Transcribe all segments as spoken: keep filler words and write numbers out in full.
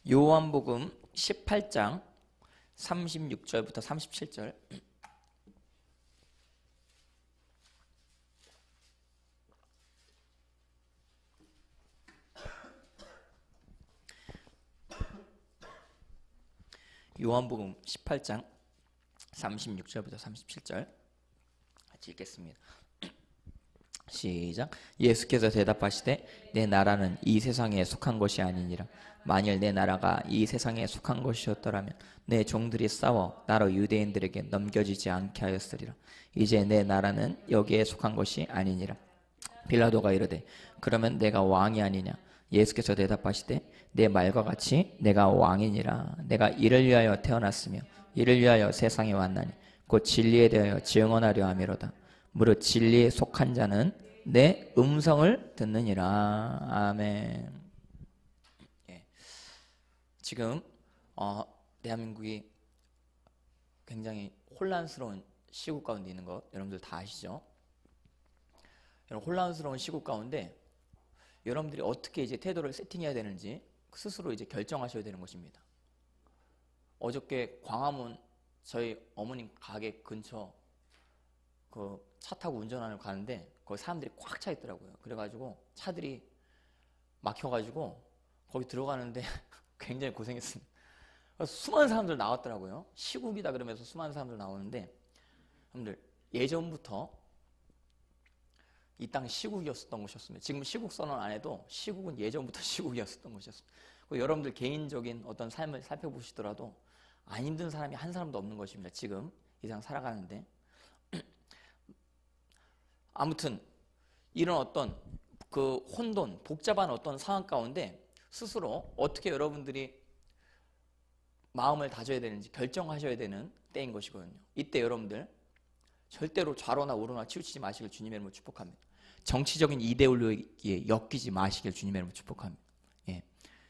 요한복음 십팔 장 삼십육 절부터 삼십칠 절. 요한복음 십팔 장 삼십육 절부터 삼십칠 절 같이 읽겠습니다. 시작. 예수께서 대답하시되 내 나라는 이 세상에 속한 것이 아니니라. 만일 내 나라가 이 세상에 속한 것이었더라면 내 종들이 싸워 나로 유대인들에게 넘겨지지 않게 하였으리라. 이제 내 나라는 여기에 속한 것이 아니니라. 빌라도가 이르되 그러면 내가 왕이 아니냐. 예수께서 대답하시되 내 말과 같이 내가 왕이니라. 내가 이를 위하여 태어났으며 이를 위하여 세상에 왔나니 곧 진리에 대하여 증언하려 함이로다. 무릇 진리에 속한 자는 내 음성을 듣느니라. 아멘. 예. 지금 어, 대한민국이 굉장히 혼란스러운 시국 가운데 있는 것 여러분들 다 아시죠? 이런 혼란스러운 시국 가운데 여러분들이 어떻게 이제 태도를 세팅해야 되는지 스스로 이제 결정하셔야 되는 것입니다. 어저께 광화문 저희 어머님 가게 근처 그 차 타고 운전하러 가는데 거기 사람들이 꽉 차 있더라고요. 그래가지고 차들이 막혀가지고 거기 들어가는데 굉장히 고생했습니다. 수많은 사람들 나왔더라고요. 시국이다 그러면서 수많은 사람들 나오는데, 여러분들 예전부터 이 땅 시국이었었던 곳이었습니다. 지금 시국 선언 안 해도 시국은 예전부터 시국이었었던 곳이었습니다. 여러분들 개인적인 어떤 삶을 살펴보시더라도 안 힘든 사람이 한 사람도 없는 것입니다. 지금 이 세상 살아가는데. 아무튼 이런 어떤 그 혼돈, 복잡한 어떤 상황 가운데 스스로 어떻게 여러분들이 마음을 다져야 되는지 결정하셔야 되는 때인 것이거든요. 이때 여러분들 절대로 좌로나 우로나 치우치지 마시길 주님의 이름으로 축복합니다. 정치적인 이데올로기에 엮이지 마시길 주님의 이름으로 축복합니다. 예.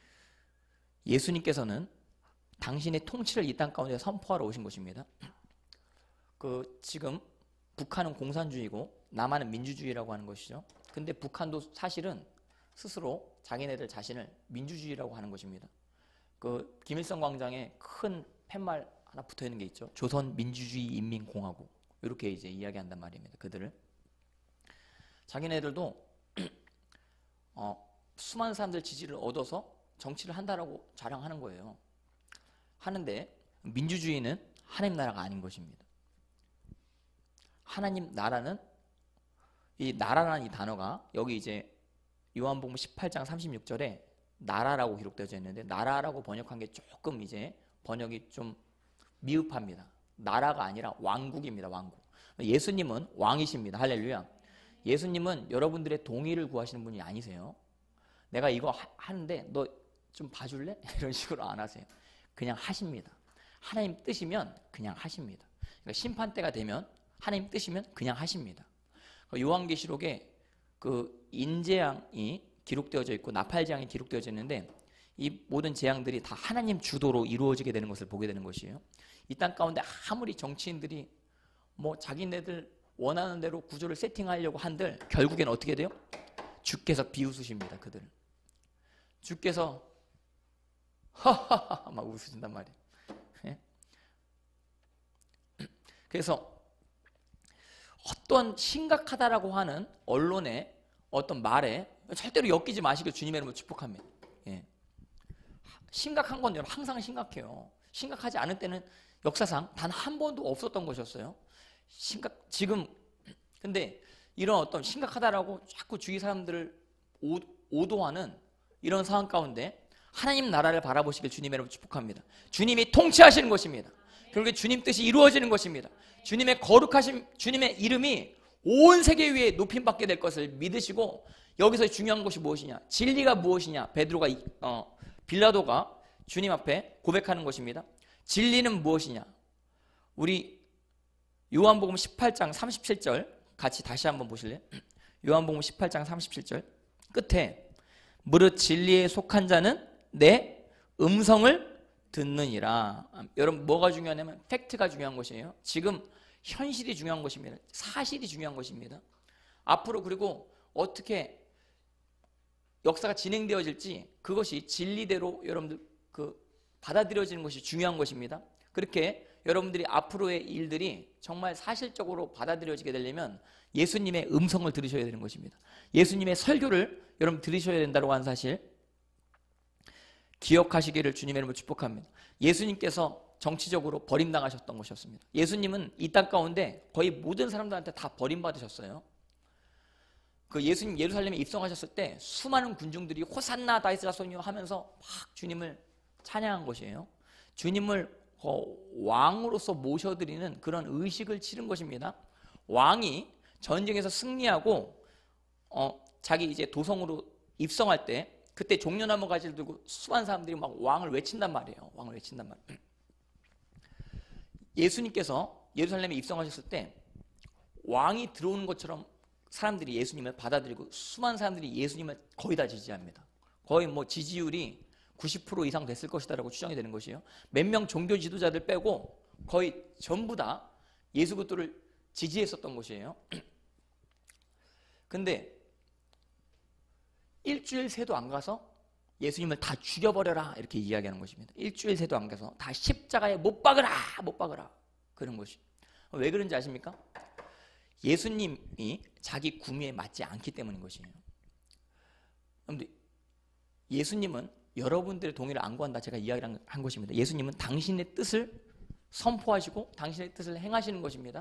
예수님께서는 당신의 통치를 이 땅 가운데 선포하러 오신 것입니다. 그 지금 북한은 공산주의고 남한은 민주주의라고 하는 것이죠. 근데 북한도 사실은 스스로 자기네들 자신을 민주주의라고 하는 것입니다. 그 김일성 광장에 큰 팻말 하나 붙어 있는 게 있죠. 조선 민주주의 인민공화국. 이렇게 이제 이야기한단 말입니다. 그들을. 자기네들도 어, 수많은 사람들 지지를 얻어서 정치를 한다라고 자랑하는 거예요. 하는데 민주주의는 하나님 나라가 아닌 것입니다. 하나님 나라는, 이 나라라는 이 단어가 여기 이제 요한복음 십팔 장 삼십육 절에 나라라고 기록되어져 있는데, 나라라고 번역한 게 조금 이제 번역이 좀 미흡합니다. 나라가 아니라 왕국입니다. 왕국. 예수님은 왕이십니다. 할렐루야. 예수님은 여러분들의 동의를 구하시는 분이 아니세요. 내가 이거 하, 하는데 너 좀 봐줄래? 이런 식으로 안 하세요. 그냥 하십니다. 하나님 뜻이면 그냥 하십니다. 그러니까 심판 때가 되면 하나님 뜻이면 그냥 하십니다. 요한계시록에 그 인재앙이 기록되어져 있고 나팔재앙이 기록되어져 있는데, 이 모든 재앙들이 다 하나님 주도로 이루어지게 되는 것을 보게 되는 것이에요. 이 땅 가운데 아무리 정치인들이 뭐 자기네들 원하는 대로 구조를 세팅하려고 한들 결국엔 어떻게 돼요? 주께서 비웃으십니다. 그들은. 주께서 하하하 막 웃으신단 말이에요. 예? 그래서 어떤 심각하다라고 하는 언론의 어떤 말에 절대로 엮이지 마시길 주님의 이름으로 축복합니다. 예. 심각한 건 여러분 항상 심각해요. 심각하지 않을 때는 역사상 단 한 번도 없었던 것이었어요. 심각 지금 근데 이런 어떤 심각하다라고 자꾸 주위 사람들을 오, 오도하는 이런 상황 가운데 하나님 나라를 바라보시길 주님의 이름으로 축복합니다. 주님이 통치하시는 것입니다. 그리고 주님 뜻이 이루어지는 것입니다. 주님의 거룩하신 주님의 이름이 온 세계 위에 높임받게 될 것을 믿으시고, 여기서 중요한 것이 무엇이냐? 진리가 무엇이냐? 베드로가 어, 빌라도가 주님 앞에 고백하는 것입니다. 진리는 무엇이냐? 우리 요한복음 십팔 장 삼십칠 절 같이 다시 한번 보실래요? 요한복음 십팔 장 삼십칠 절 끝에 무릇 진리에 속한 자는 내 음성을 듣느니라. 여러분 뭐가 중요하냐면 팩트가 중요한 것이에요. 지금 현실이 중요한 것입니다. 사실이 중요한 것입니다. 앞으로 그리고 어떻게 역사가 진행되어질지 그것이 진리대로 여러분들 그 받아들여지는 것이 중요한 것입니다. 그렇게 여러분들이 앞으로의 일들이 정말 사실적으로 받아들여지게 되려면 예수님의 음성을 들으셔야 되는 것입니다. 예수님의 설교를 여러분 들으셔야 된다고 하는 사실 기억하시기를 주님의 이름으로 축복합니다. 예수님께서 정치적으로 버림당하셨던 것이었습니다. 예수님은 이 땅 가운데 거의 모든 사람들한테 다 버림받으셨어요. 그 예수님 예루살렘에 입성하셨을 때 수많은 군중들이 호산나 다윗의 자손이여 하면서 막 주님을 찬양한 것이에요. 주님을 왕으로서 모셔드리는 그런 의식을 치른 것입니다. 왕이 전쟁에서 승리하고 어, 자기 이제 도성으로 입성할 때 그때 종려나무 가지를 들고 수많은 사람들이 막 왕을 외친단 말이에요. 왕을 외친단 말이에요. 예수님께서 예루살렘에 입성하셨을 때 왕이 들어오는 것처럼 사람들이 예수님을 받아들이고 수많은 사람들이 예수님을 거의 다 지지합니다. 거의 뭐 지지율이 구십 퍼센트 이상 됐을 것이다라고 추정이 되는 것이에요. 몇 명 종교 지도자들 빼고 거의 전부 다 예수 그리스도를 지지했었던 것이에요. 근데 일주일 새도 안 가서 예수님을 다 죽여버려라 이렇게 이야기하는 것입니다. 일주일 새도 안 가서 다 십자가에 못 박으라 못 박으라 그런 것이. 왜 그런지 아십니까? 예수님이 자기 구미에 맞지 않기 때문인 것이에요. 그런데 예수님은 여러분들의 동의를 안 구한다 제가 이야기를 한 것입니다. 예수님은 당신의 뜻을 선포하시고 당신의 뜻을 행하시는 것입니다.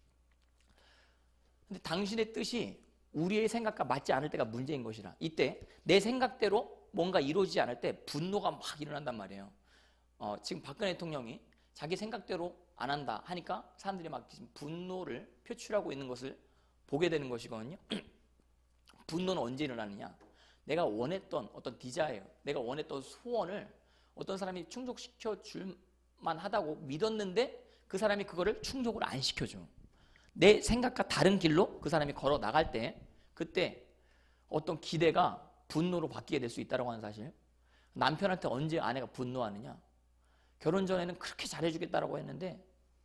근데 당신의 뜻이 우리의 생각과 맞지 않을 때가 문제인 것이라 이때 내 생각대로 뭔가 이루어지지 않을 때 분노가 막 일어난단 말이에요. 어, 지금 박근혜 대통령이 자기 생각대로 안 한다 하니까 사람들이 막 지금 분노를 표출하고 있는 것을 보게 되는 것이거든요. 분노는 언제 일어나느냐? 내가 원했던 어떤 디자이어, 내가 원했던 소원을 어떤 사람이 충족시켜 줄만 하다고 믿었는데 그 사람이 그거를 충족을 안 시켜줘. 내 생각과 다른 길로 그 사람이 걸어 나갈 때 그때 어떤 기대가 분노로 바뀌게 될 수 있다고 하는 사실. 남편한테 언제 아내가 분노하느냐? 결혼 전에는 그렇게 잘해주겠다라고 했는데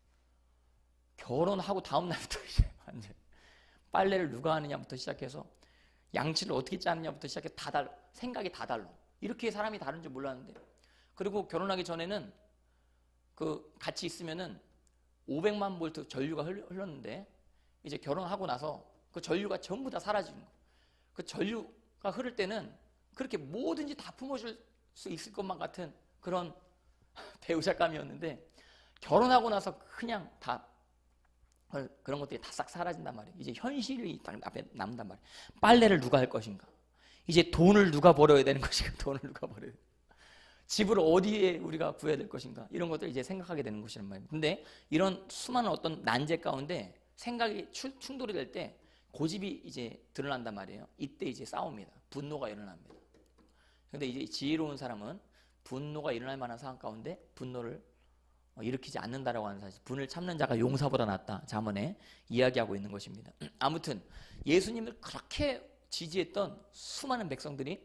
결혼하고 다음 날부터 이제 완전 빨래를 누가 하느냐부터 시작해서 양치를 어떻게 짜느냐부터 시작해 다 달라. 생각이 다 달라. 이렇게 사람이 다른 줄 몰랐는데. 그리고 결혼하기 전에는 그 같이 있으면은 오백만 볼트 전류가 흘렀는데 이제 결혼하고 나서 그 전류가 전부 다 사라지는 거예요. 그 전류가 흐를 때는 그렇게 뭐든지 다 품어줄 수 있을 것만 같은 그런 배우자감이었는데 결혼하고 나서 그냥 다 그런 것들이 다 싹 사라진단 말이에요. 이제 현실이 딱 앞에 남단 말이에요. 빨래를 누가 할 것인가? 이제 돈을 누가 벌어야 되는 것인가? 돈을 누가 벌어야 되는 집을 어디에 우리가 구해야 될 것인가? 이런 것들 이제 생각하게 되는 것이란 말이에요. 근데 이런 수많은 어떤 난제 가운데 생각이 충돌이 될 때 고집이 이제 드러난단 말이에요. 이때 이제 싸웁니다. 분노가 일어납니다. 근데 이제 지혜로운 사람은 분노가 일어날 만한 상황 가운데 분노를 일으키지 않는다라고 하는 사실. 분을 참는 자가 용사보다 낫다. 잠언에 이야기하고 있는 것입니다. 아무튼 예수님을 그렇게 지지했던 수많은 백성들이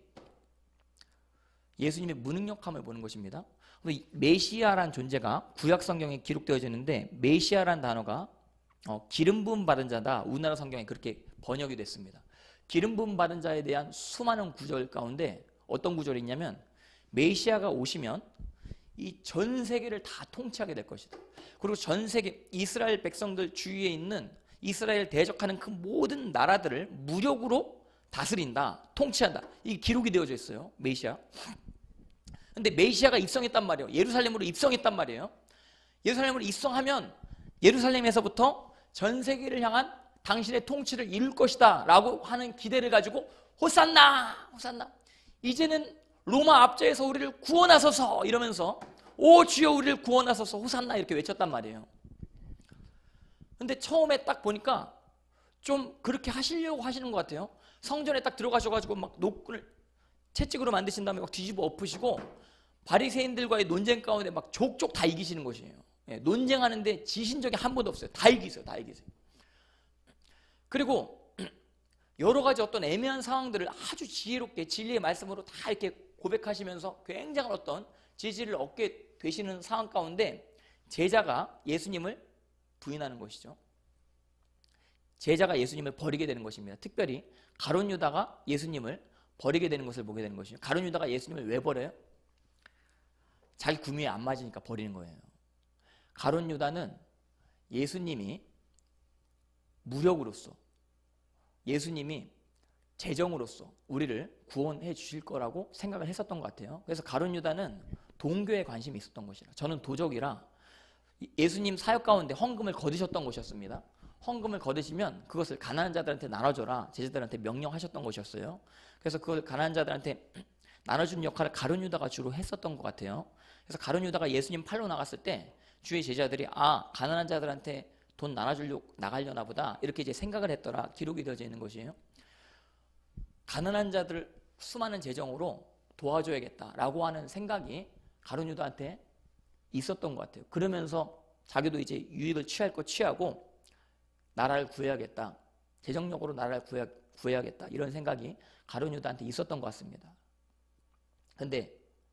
예수님의 무능력함을 보는 것입니다. 메시아란 존재가 구약 성경에 기록되어져 있는데 메시아란 단어가 어, 기름 부음 받은 자다. 우리나라 성경에 그렇게 번역이 됐습니다. 기름 부음 받은 자에 대한 수많은 구절 가운데 어떤 구절이 있냐면 메시아가 오시면 이 전 세계를 다 통치하게 될 것이다. 그리고 전 세계 이스라엘 백성들 주위에 있는 이스라엘 대적하는 그 모든 나라들을 무력으로 다스린다, 통치한다. 이게 기록이 되어져 있어요. 메시아. 근데 메시아가 입성했단 말이에요. 예루살렘으로 입성했단 말이에요. 예루살렘으로 입성하면 예루살렘에서부터 전 세계를 향한 당신의 통치를 이룰 것이다 라고 하는 기대를 가지고 호산나 호산나 이제는 로마 압제에서 우리를 구원하소서 이러면서 오 주여 우리를 구원하소서 호산나 이렇게 외쳤단 말이에요. 근데 처음에 딱 보니까 좀 그렇게 하시려고 하시는 것 같아요. 성전에 딱 들어가셔가지고 막 녹을 채찍으로 만드신 다음에 막 뒤집어 엎으시고 바리새인들과의 논쟁 가운데 막 족족 다 이기시는 것이에요. 예, 논쟁하는데 지신 적이 한 번도 없어요. 다 이기세요. 다 이기세요. 그리고 여러 가지 어떤 애매한 상황들을 아주 지혜롭게 진리의 말씀으로 다 이렇게 고백하시면서 굉장한 어떤 지지를 얻게 되시는 상황 가운데 제자가 예수님을 부인하는 것이죠. 제자가 예수님을 버리게 되는 것입니다. 특별히 가룟 유다가 예수님을 버리게 되는 것을 보게 되는 것이죠. 가룟 유다가 예수님을 왜 버려요? 자기 구미에 안 맞으니까 버리는 거예요. 가룟 유다는 예수님이 무력으로서, 예수님이 재정으로서 우리를 구원해 주실 거라고 생각을 했었던 것 같아요. 그래서 가룟 유다는 동교에 관심이 있었던 것이라, 저는 도적이라 예수님 사역 가운데 헌금을 거두셨던 것이었습니다. 헌금을 거두시면 그것을 가난한 자들한테 나눠줘라 제자들한테 명령하셨던 것이었어요. 그래서 그걸 가난한 자들한테 나눠주는 역할을 가룟 유다가 주로 했었던 것 같아요. 그래서 가룟 유다가 예수님 팔로 나갔을 때 주의 제자들이 아, 가난한 자들한테 돈 나눠주려고 나가려나 보다 이렇게 이제 생각을 했더라 기록이 되어져 있는 것이에요. 가난한 자들 수많은 재정으로 도와줘야겠다라고 하는 생각이 가룟 유다한테 있었던 것 같아요. 그러면서 자기도 이제 유익을 취할 거 취하고 나라를 구해야겠다, 재정력으로 나라를 구해야, 구해야겠다 이런 생각이 가룟 유다한테 있었던 것 같습니다. 근데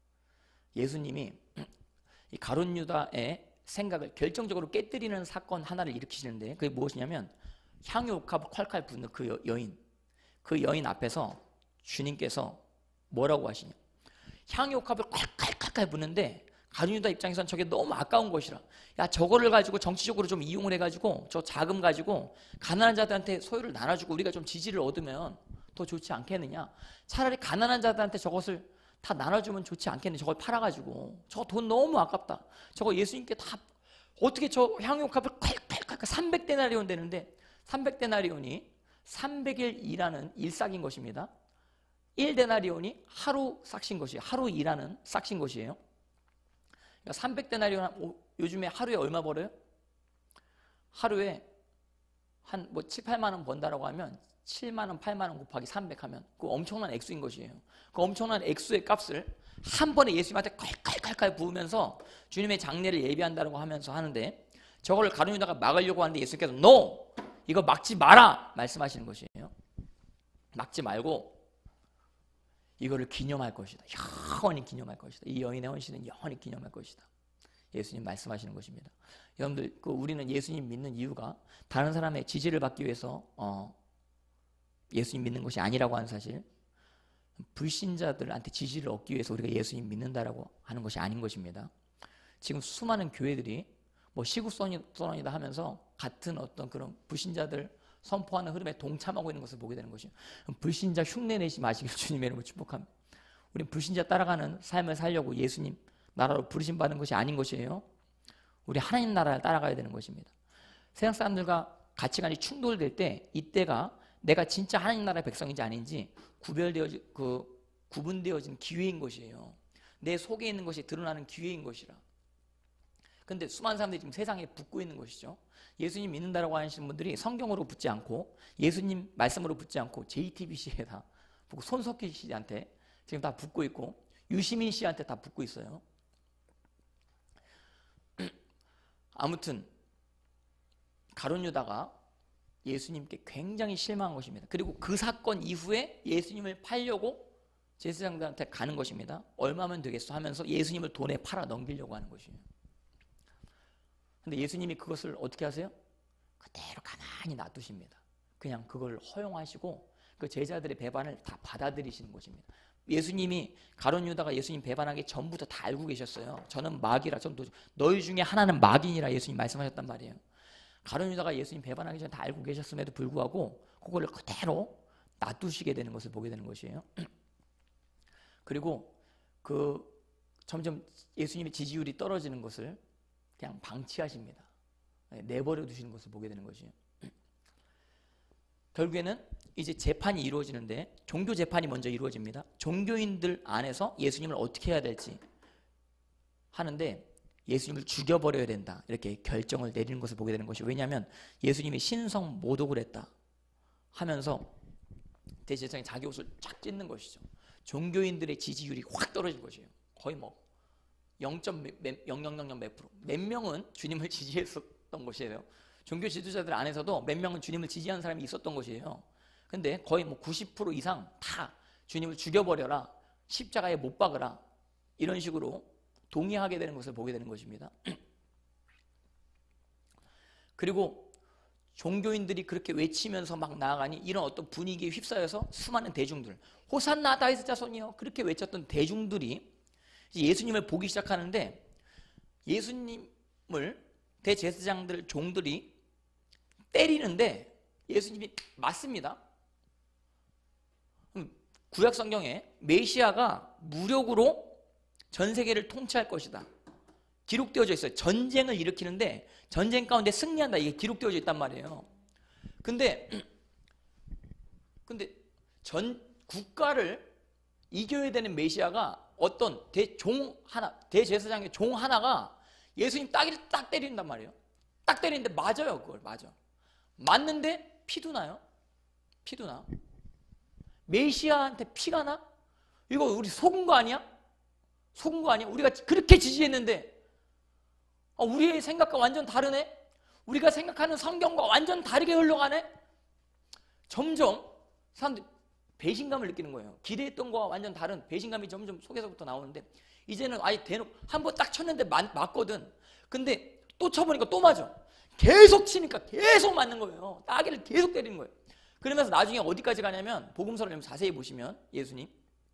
예수님이 이 가룟 유다의 생각을 결정적으로 깨뜨리는 사건 하나를 일으키시는데 그게 무엇이냐면 향유 옥합을 콸콸 붓는 그 여, 여인 그 여인 앞에서 주님께서 뭐라고 하시냐, 향유 옥합을 콸콸콸콸 붓는데 가룟 유다 입장에선 저게 너무 아까운 것이라, 야 저거를 가지고 정치적으로 좀 이용을 해가지고 저 자금 가지고 가난한 자들한테 소유를 나눠주고 우리가 좀 지지를 얻으면 더 좋지 않겠느냐, 차라리 가난한 자들한테 저것을 다 나눠주면 좋지 않겠느냐, 저걸 팔아가지고 저거 돈 너무 아깝다, 저거 예수님께 다 어떻게 저 향유 옥합을 콸콸콸 삼백 데나리온 되는데 삼백 데나리온이 삼백 일 일하는 일삭인 것입니다. 일 데나리온이 하루 싹신 것이에요. 하루 일하는 싹신 것이에요. 그러니까 삼백 데나리온 요즘에 하루에 얼마 벌어요? 하루에 한 뭐 칠, 팔만 원 번다라고 하면 칠만 원, 팔만 원 곱하기 삼백 하면 그 엄청난 액수인 것이에요. 그 엄청난 액수의 값을 한 번에 예수님한테 칼칼칼칼 부으면서 주님의 장례를 예비한다고 하면서 하는데 저걸 가룟 유다가 막으려고 하는데 예수님께서 NO! 이거 막지 마라! 말씀하시는 것이에요. 막지 말고 이거를 기념할 것이다. 영원히 기념할 것이다. 이 여인의 헌신은 영원히 기념할 것이다. 예수님 말씀하시는 것입니다. 여러분들, 그 우리는 예수님 믿는 이유가 다른 사람의 지지를 받기 위해서 어, 예수님 믿는 것이 아니라고 하는 사실, 불신자들한테 지지를 얻기 위해서 우리가 예수님 믿는다라고 하는 것이 아닌 것입니다. 지금 수많은 교회들이 뭐 시국선언이다 하면서 같은 어떤 그런 불신자들 선포하는 흐름에 동참하고 있는 것을 보게 되는 것이에요. 불신자 흉내내지 마시길 주님의 이름으로 축복합니다. 우리는 불신자 따라가는 삶을 살려고 예수님 나라로 부르심 받은 것이 아닌 것이에요. 우리 하나님 나라를 따라가야 되는 것입니다. 세상 사람들과 가치관이 충돌될 때 이때가 내가 진짜 하나님 나라의 백성인지 아닌지 구별되어진 그 구분되어진 기회인 것이에요. 내 속에 있는 것이 드러나는 기회인 것이라. 근데 수많은 사람들이 지금 세상에 붙고 있는 것이죠. 예수님 믿는다라고 하시는 분들이 성경으로 붙지 않고 예수님 말씀으로 붙지 않고 제이티비씨에다 붙고 손석희 씨한테 지금 다 붙고 있고 유시민 씨한테 다 붙고 있어요. 아무튼 가룟 유다가 예수님께 굉장히 실망한 것입니다. 그리고 그 사건 이후에 예수님을 팔려고 제사장들한테 가는 것입니다. 얼마면 되겠어 하면서 예수님을 돈에 팔아 넘기려고 하는 것이에요. 근데 예수님이 그것을 어떻게 하세요? 그대로 가만히 놔두십니다. 그냥 그걸 허용하시고 그 제자들의 배반을 다 받아들이시는 것입니다. 예수님이 가룟 유다가 예수님 배반하기 전부터 다 알고 계셨어요. 저는 마귀라, 전 너희 중에 하나는 마귀니라 예수님 말씀하셨단 말이에요. 가룟 유다가 예수님 배반하기 전에 다 알고 계셨음에도 불구하고 그거를 그대로 놔두시게 되는 것을 보게 되는 것이에요. 그리고 그 점점 예수님의 지지율이 떨어지는 것을 그냥 방치하십니다. 내버려 두시는 것을 보게 되는 것이에요. 결국에는 이제 재판이 이루어지는데 종교 재판이 먼저 이루어집니다. 종교인들 안에서 예수님을 어떻게 해야 될지 하는데 예수님을 죽여버려야 된다 이렇게 결정을 내리는 것을 보게 되는 것이에요. 왜냐하면 예수님이 신성 모독을 했다 하면서 대제사장이 자기 옷을 쫙 찢는 것이죠. 종교인들의 지지율이 확 떨어진 것이에요. 거의 뭐 영 점 영영영영 몇 프로 몇 명은 주님을 지지했었던 것이에요. 종교 지도자들 안에서도 몇 명은 주님을 지지하는 사람이 있었던 것이에요. 근데 거의 뭐 구십 퍼센트 이상 다 주님을 죽여버려라, 십자가에 못 박으라 이런 식으로 동의하게 되는 것을 보게 되는 것입니다. 그리고 종교인들이 그렇게 외치면서 막 나아가니 이런 어떤 분위기에 휩싸여서 수많은 대중들, 호산나 다윗의 자손이여 그렇게 외쳤던 대중들이 예수님을 보기 시작하는데 예수님을 대제사장들 종들이 때리는데 예수님이 맞습니다. 구약 성경에 메시아가 무력으로 전 세계를 통치할 것이다 기록되어져 있어요. 전쟁을 일으키는데 전쟁 가운데 승리한다, 이게 기록되어져 있단 말이에요. 근데 근데 전 국가를 이겨야 되는 메시아가 어떤 대종 하나, 대제사장의 종 하나가 예수님 따기를 딱 때린단 말이에요. 딱 때리는데 맞아요. 그걸 맞아. 맞는데 피도 나요. 피도 나. 메시아한테 피가 나? 이거 우리 속은 거 아니야? 속은 거 아니야? 우리가 그렇게 지지했는데 아, 우리의 생각과 완전 다르네? 우리가 생각하는 성경과 완전 다르게 흘러가네? 점점 사람들이 배신감을 느끼는 거예요. 기대했던 거와 완전 다른 배신감이 점점 속에서부터 나오는데 이제는 아예 대놓고 한 번 딱 쳤는데 맞, 맞거든. 근데 또 쳐보니까 또 맞아. 계속 치니까 계속 맞는 거예요. 따기를 계속 때리는 거예요. 그러면서 나중에 어디까지 가냐면 복음서를 좀 자세히 보시면 예수님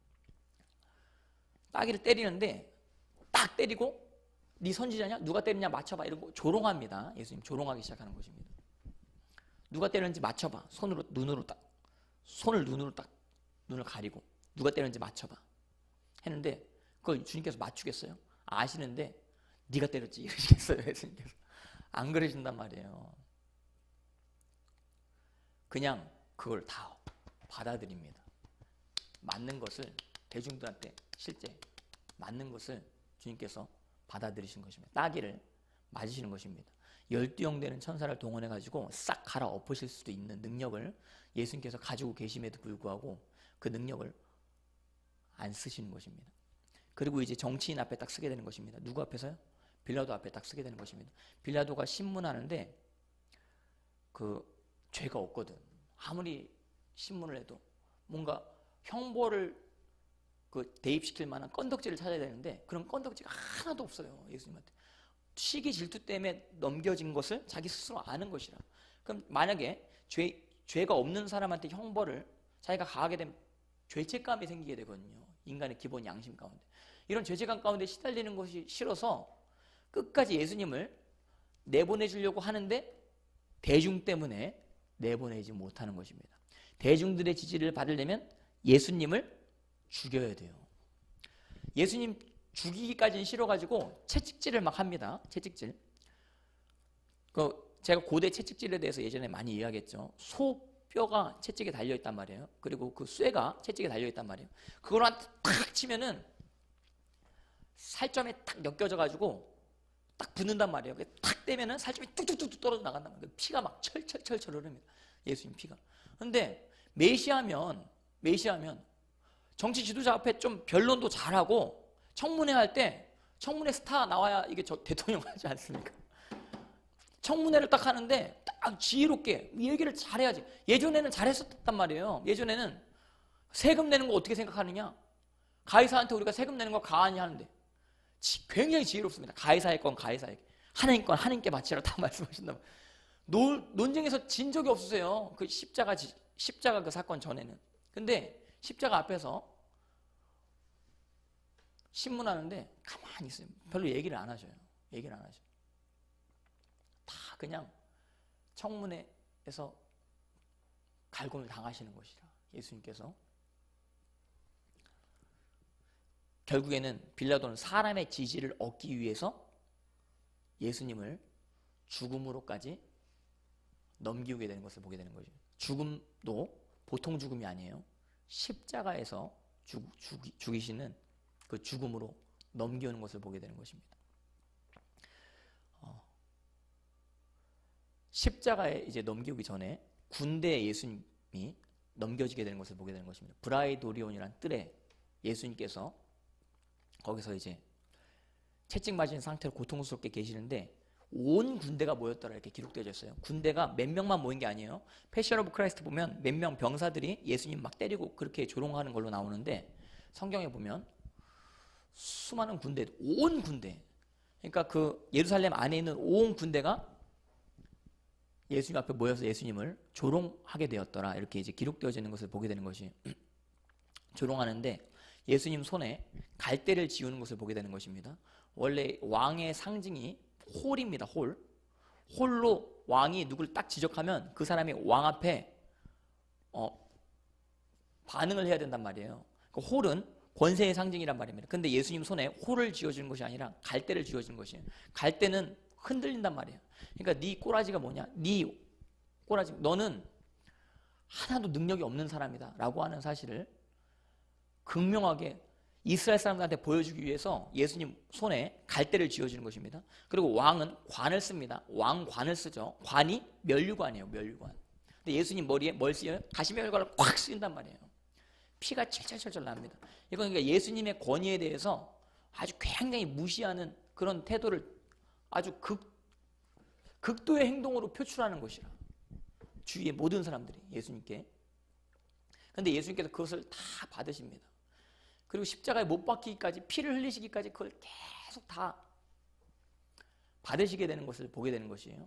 따기를 때리는데 딱 때리고 네 선지자냐? 누가 때리냐 맞춰봐. 이런 거 조롱합니다. 예수님 조롱하기 시작하는 것입니다. 누가 때리는지 맞춰봐. 손으로 눈으로 딱 손을 눈으로 딱 눈을 가리고 누가 때리는지 맞춰봐 했는데 그걸 주님께서 맞추겠어요? 아시는데 네가 때렸지 이러시겠어요? 예수님께서 안 그러신단 말이에요. 그냥 그걸 다 받아들입니다. 맞는 것을 대중들한테 실제 맞는 것을 주님께서 받아들이신 것입니다. 따기를 맞으시는 것입니다. 열두 영 되는 천사를 동원해 가지고 싹 갈아 엎으실 수도 있는 능력을 예수님께서 가지고 계심에도 불구하고 그 능력을 안 쓰시는 것입니다. 그리고 이제 정치인 앞에 딱 쓰게 되는 것입니다. 누구 앞에서요? 빌라도 앞에 딱 쓰게 되는 것입니다. 빌라도가 신문하는데 그 죄가 없거든. 아무리 신문을 해도 뭔가 형벌을 그 대입시킬 만한 건덕지를 찾아야 되는데 그런 건덕지가 하나도 없어요. 예수님한테. 시기 질투 때문에 넘겨진 것을 자기 스스로 아는 것이라. 그럼 만약에 죄, 죄가 없는 사람한테 형벌을 자기가 가하게 되면 죄책감이 생기게 되거든요. 인간의 기본 양심 가운데. 이런 죄책감 가운데 시달리는 것이 싫어서 끝까지 예수님을 내보내주려고 하는데 대중 때문에 내보내지 못하는 것입니다. 대중들의 지지를 받으려면 예수님을 죽여야 돼요. 예수님 죽이기까지는 싫어가지고 채찍질을 막 합니다. 채찍질. 그 제가 고대 채찍질에 대해서 예전에 많이 이야기했죠. 소뼈가 채찍에 달려있단 말이에요. 그리고 그 쇠가 채찍에 달려있단 말이에요. 그거랑 탁 치면은 살점에 탁 엮여져가지고 딱 붙는단 말이에요. 탁 떼면은 살점이 뚝뚝뚝 떨어져 나간단 말이에요. 피가 막 철철철철 흐릅니다. 예수님 피가. 그런데 메시아면 메시아면 정치 지도자 앞에 좀 변론도 잘하고 청문회 할 때 청문회 스타 나와야 이게 저 대통령 하지 않습니까? 청문회를 딱 하는데 딱 지혜롭게 얘기를 잘해야지. 예전에는 잘했었단 말이에요. 예전에는 세금 내는 거 어떻게 생각하느냐? 가이사한테 우리가 세금 내는 거 가하니 하는데 굉장히 지혜롭습니다. 가이사의 건 가이사에게, 하나님 건 하나님께 바치라 다 말씀하신다. 논쟁에서 진 적이 없으세요. 그 십자가 십자가 그 사건 전에는. 근데 십자가 앞에서 신문하는데 가만히 있어요. 별로 얘기를 안 하셔요. 얘기를 안 하셔요. 다 그냥 청문회에서 갈굼을 당하시는 것이라 예수님께서. 결국에는 빌라도는 사람의 지지를 얻기 위해서 예수님을 죽음으로까지 넘기게 되는 것을 보게 되는 거죠. 죽음도 보통 죽음이 아니에요. 십자가에서 죽, 죽, 죽이시는 그 죽음으로 넘기는 것을 보게 되는 것입니다. 어, 십자가에 이제 넘기기 전에 군대에 예수님이 넘겨지게 되는 것을 보게 되는 것입니다. 브라이도리온이라는 뜰에 예수님께서 거기서 이제 채찍 맞은 상태로 고통스럽게 계시는데 온 군대가 모였더라 이렇게 기록되어 있어요. 군대가 몇 명만 모인 게 아니에요. 패션 오브 크라이스트 보면 몇 명 병사들이 예수님 막 때리고 그렇게 조롱하는 걸로 나오는데 성경에 보면 수많은 군대, 온 군대, 그러니까 그 예루살렘 안에 있는 온 군대가 예수님 앞에 모여서 예수님을 조롱하게 되었더라 이렇게 이제 기록되어지는 것을 보게 되는 것이 조롱하는데 예수님 손에 갈대를 지우는 것을 보게 되는 것입니다. 원래 왕의 상징이 홀입니다. 홀. 홀로 왕이 누굴 딱 지적하면 그 사람이 왕 앞에 어, 반응을 해야 된단 말이에요. 그 홀은 권세의 상징이란 말입니다. 근데 예수님 손에 홀을 쥐어주는 것이 아니라 갈대를 쥐어주는 것이에요. 갈대는 흔들린단 말이에요. 그러니까 네 꼬라지가 뭐냐? 네 꼬라지, 너는 하나도 능력이 없는 사람이다 라고 하는 사실을 극명하게 이스라엘 사람들한테 보여주기 위해서 예수님 손에 갈대를 쥐어주는 것입니다. 그리고 왕은 관을 씁니다. 왕관을 쓰죠. 관이 면류관이에요. 면류관. 근데 예수님 머리에 뭘 쓰여요? 가시면류관을 꽉 쓰인단 말이에요. 피가 철철철철 납니다. 이건 그러니까 예수님의 권위에 대해서 아주 굉장히 무시하는 그런 태도를 아주 극, 극도의 행동으로 표출하는 것이라. 주위의 모든 사람들이 예수님께. 그런데 예수님께서 그것을 다 받으십니다. 그리고 십자가에 못 박히기까지, 피를 흘리시기까지 그걸 계속 다 받으시게 되는 것을 보게 되는 것이에요.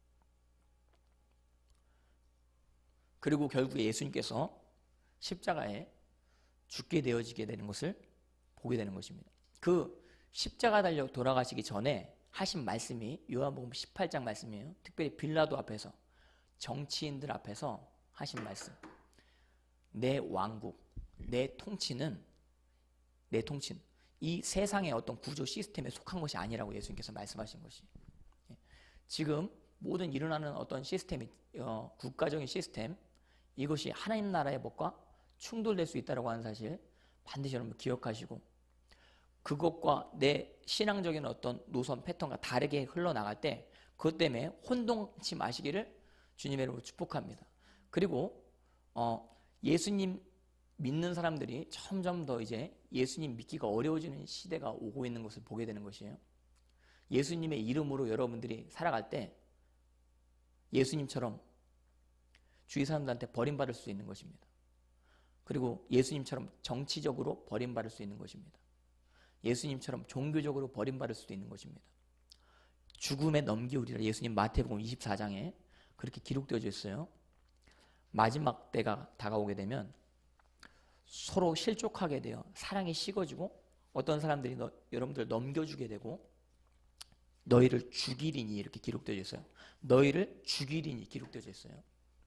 그리고 결국에 예수님께서 십자가에 죽게 되어지게 되는 것을 보게 되는 것입니다. 그 십자가 달려 돌아가시기 전에 하신 말씀이 요한복음 십팔 장 말씀이에요. 특별히 빌라도 앞에서, 정치인들 앞에서 하신 말씀. 내 왕국, 내 통치는, 내 통치는 이 세상의 어떤 구조 시스템에 속한 것이 아니라고 예수님께서 말씀하신 것이. 지금 모든 일어나는 어떤 시스템이, 어, 국가적인 시스템, 이것이 하나님 나라의 법과 충돌될 수 있다고 하는 사실 반드시 여러분 기억하시고, 그것과 내 신앙적인 어떤 노선 패턴과 다르게 흘러나갈 때 그것 때문에 혼동치 마시기를 주님의 이름으로 축복합니다. 그리고 어, 예수님 믿는 사람들이 점점 더 이제 예수님 믿기가 어려워지는 시대가 오고 있는 것을 보게 되는 것이에요. 예수님의 이름으로 여러분들이 살아갈 때 예수님처럼 주위 사람들한테 버림받을 수 있는 것입니다. 그리고 예수님처럼 정치적으로 버림받을 수 있는 것입니다. 예수님처럼 종교적으로 버림받을 수도 있는 것입니다. 죽음에 넘기우리라 예수님 마태복음 이십사 장에 그렇게 기록되어져 있어요. 마지막 때가 다가오게 되면 서로 실족하게 되어 사랑이 식어지고 어떤 사람들이 너, 여러분들 넘겨주게 되고 너희를 죽이리니 이렇게 기록되어져 있어요. 너희를 죽이리니 기록되어져 있어요.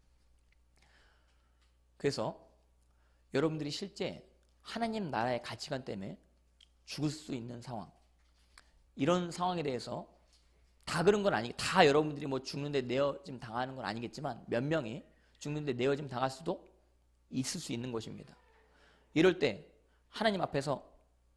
그래서 여러분들이 실제 하나님 나라의 가치관 때문에 죽을 수 있는 상황, 이런 상황에 대해서 다 그런 건 아니, 다 여러분들이 뭐 죽는데 내어짐 당하는 건 아니겠지만 몇 명이 죽는데 내어짐 당할 수도 있을 수 있는 것입니다. 이럴 때 하나님 앞에서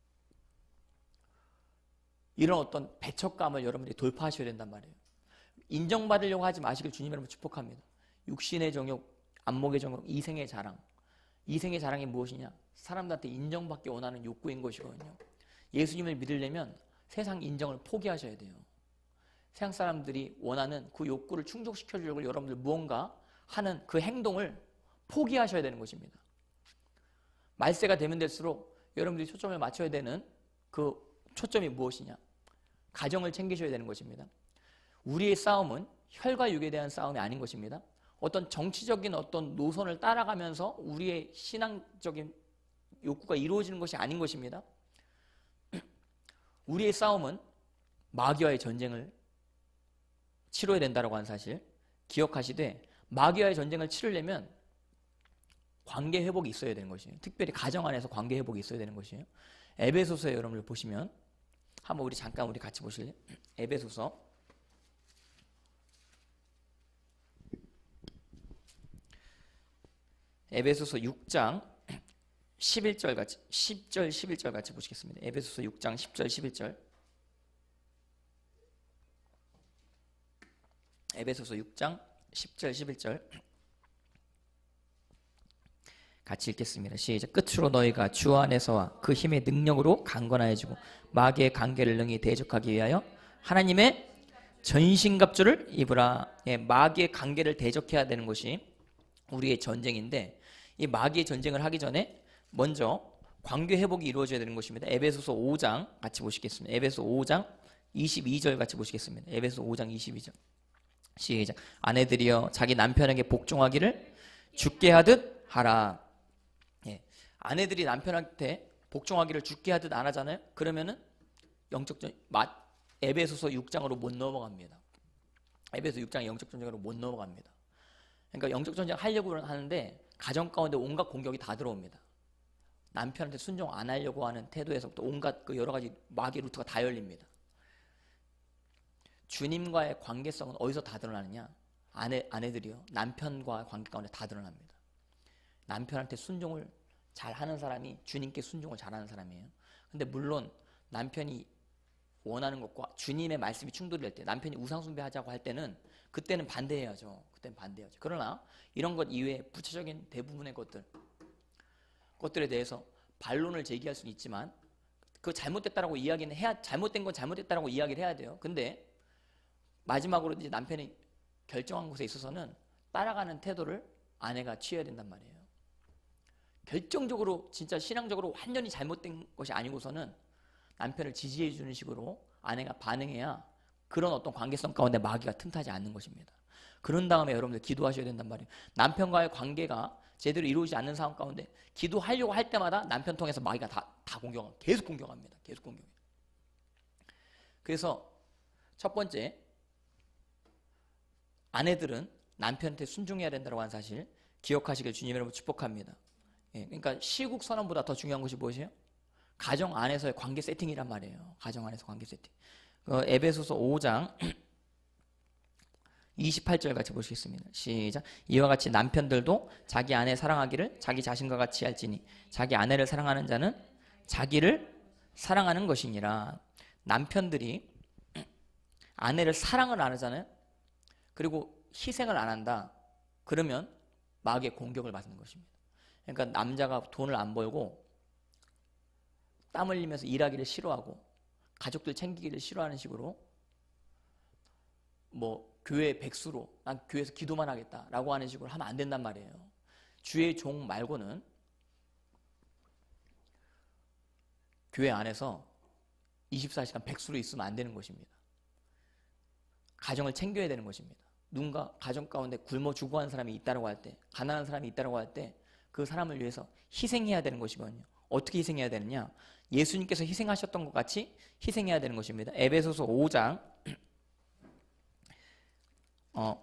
이런 어떤 배척감을 여러분들이 돌파하셔야 된단 말이에요. 인정받으려고 하지 마시길 주님 여러분 축복합니다. 육신의 정욕, 안목의 정욕, 이생의 자랑. 이생의 자랑이 무엇이냐? 사람들한테 인정받기 원하는 욕구인 것이거든요. 예수님을 믿으려면 세상 인정을 포기하셔야 돼요. 세상 사람들이 원하는 그 욕구를 충족시켜주려고 여러분들 무언가 하는 그 행동을 포기하셔야 되는 것입니다. 말세가 되면 될수록 여러분들이 초점을 맞춰야 되는 그 초점이 무엇이냐? 가정을 챙기셔야 되는 것입니다. 우리의 싸움은 혈과 육에 대한 싸움이 아닌 것입니다. 어떤 정치적인 어떤 노선을 따라가면서 우리의 신앙적인 욕구가 이루어지는 것이 아닌 것입니다. 우리의 싸움은 마귀와의 전쟁을 치러야 된다고 하는 사실 기억하시되, 마귀와의 전쟁을 치르려면 관계 회복이 있어야 되는 것이에요. 특별히 가정 안에서 관계 회복이 있어야 되는 것이에요. 에베소서에 여러분들 보시면 한번 우리 잠깐 우리 같이 보실래요? 에베소서 에베소서 육 장 십일 절 같이 십 절 십일 절 같이 보시겠습니다. 에베소서 육 장 십 절 십일 절. 에베소서 육 장 십 절 십일 절 같이 읽겠습니다. 시작. 끝으로 너희가 주 안에서와 그 힘의 능력으로 강건하여지고 마귀의 관계를 능히 대적하기 위하여 하나님의 전신갑주를 입으라. 예, 마귀의 관계를 대적해야 되는 것이 우리의 전쟁인데, 이 마귀의 전쟁을 하기 전에 먼저 관계 회복이 이루어져야 되는 것입니다. 에베소서 오 장 같이 보시겠습니다. 에베소 오 장 이십이 절 같이 보시겠습니다. 에베소 오 장 이십이 절. 시작. 아내들이여 자기 남편에게 복종하기를 주께 하듯 하라. 예, 아내들이 남편한테 복종하기를 죽게 하듯 안 하잖아요. 그러면은 영적 전 에베소서 육 장으로 못 넘어갑니다. 에베소 육 장의 영적 전쟁으로 못 넘어갑니다. 그러니까 영적 전쟁 하려고 하는데 가정 가운데 온갖 공격이 다 들어옵니다. 남편한테 순종 안 하려고 하는 태도에서부터 온갖 그 여러 가지 마귀 루트가 다 열립니다. 주님과의 관계성은 어디서 다 드러나느냐? 아내, 아내들이요. 남편과의 관계 가운데 다 드러납니다. 남편한테 순종을 잘하는 사람이 주님께 순종을 잘하는 사람이에요. 근데 물론 남편이 원하는 것과 주님의 말씀이 충돌될 때, 남편이 우상 숭배하자고 할 때는 그때는 반대해야죠. 그때는 반대해야죠. 그러나 이런 것 이외에 부차적인 대부분의 것들 것들에 대해서 반론을 제기할 수는 있지만 그 잘못됐다라고 이야기는 해야, 잘못된 건 잘못됐다라고 이야기를 해야 돼요. 근데 마지막으로 이제 남편이 결정한 것에 있어서는 따라가는 태도를 아내가 취해야 된단 말이에요. 결정적으로 진짜 신앙적으로 완전히 잘못된 것이 아니고서는 남편을 지지해 주는 식으로 아내가 반응해야 그런 어떤 관계성 가운데 마귀가 틈타지 않는 것입니다. 그런 다음에 여러분들 기도하셔야 된단 말이에요. 남편과의 관계가 제대로 이루어지지 않는 상황 가운데 기도하려고 할 때마다 남편 통해서 마귀가 다, 다 공격합니다. 계속 공격합니다. 계속 공격해요. 그래서 첫 번째, 아내들은 남편한테 순종해야 된다고 하는 사실 기억하시길 주님 여러분 축복합니다. 예, 그러니까 시국 선언보다 더 중요한 것이 무엇이에요? 가정 안에서의 관계 세팅이란 말이에요. 가정 안에서 관계 세팅. 그 에베소서 오 장 이십팔 절 같이 보시겠습니다. 시작. 이와 같이 남편들도 자기 아내 사랑하기를 자기 자신과 같이 할지니 자기 아내를 사랑하는 자는 자기를 사랑하는 것이니라. 남편들이 아내를 사랑을 안 하잖아요. 그리고 희생을 안 한다. 그러면 마귀의 공격을 받는 것입니다. 그러니까 남자가 돈을 안 벌고 땀 흘리면서 일하기를 싫어하고 가족들 챙기기를 싫어하는 식으로 뭐 교회 백수로 난 교회에서 기도만 하겠다라고 하는 식으로 하면 안 된단 말이에요. 주의 종 말고는 교회 안에서 이십사 시간 백수로 있으면 안 되는 것입니다. 가정을 챙겨야 되는 것입니다. 누군가 가정 가운데 굶어 죽어가는 사람이 있다고 할 때, 가난한 사람이 있다고 할 때 그 사람을 위해서 희생해야 되는 것이거든요. 어떻게 희생해야 되느냐? 예수님께서 희생하셨던 것 같이 희생해야 되는 것입니다. 에베소서 오 장 어,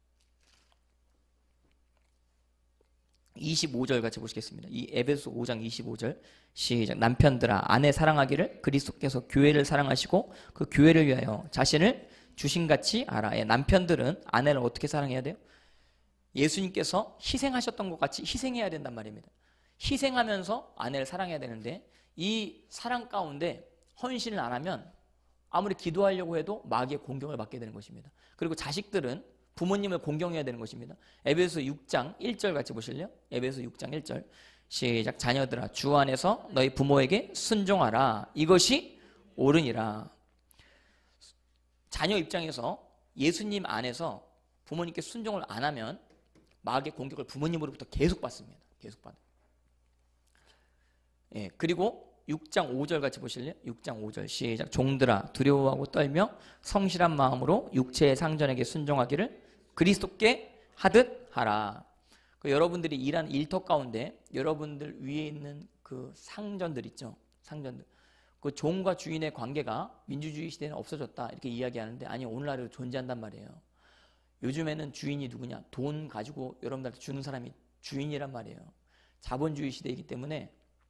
이십오 절 같이 보시겠습니다. 이 에베소 오 장 이십오 절 시작. 남편들아 아내 사랑하기를 그리스도께서 교회를 사랑하시고 그 교회를 위하여 자신을 주신같이 알아. 예, 남편들은 아내를 어떻게 사랑해야 돼요? 예수님께서 희생하셨던 것 같이 희생해야 된단 말입니다. 희생하면서 아내를 사랑해야 되는데 이 사랑 가운데 헌신을 안 하면 아무리 기도하려고 해도 마귀의 공격을 받게 되는 것입니다. 그리고 자식들은 부모님을 공경해야 되는 것입니다. 에베소 육 장 일 절 같이 보실래요? 에베소 육 장 일 절 시작. 자녀들아 주 안에서 너희 부모에게 순종하라. 이것이 옳으니라. 자녀 입장에서 예수님 안에서 부모님께 순종을 안 하면 마귀의 공격을 부모님으로부터 계속 받습니다. 계속 받아요. 예, 그리고 육 장 오 절 같이 보실래요? 육 장 오 절 시작. 종들아 두려워하고 떨며 성실한 마음으로 육체의 상전에게 순종하기를 그리스도께 하듯 하라. 그 여러분들이 일하는 일터 가운데 여러분들 위에 있는 그 상전들 있죠. 상전들. 그 종과 주인의 관계가 민주주의 시대는 없어졌다 이렇게 이야기하는데 아니 오늘날에도 존재한단 말이에요. 요즘에는 주인이 누구냐? 돈 가지고 여러분들한테 주는 사람이 주인이란 말이에요. 자본주의 시대이기 때문에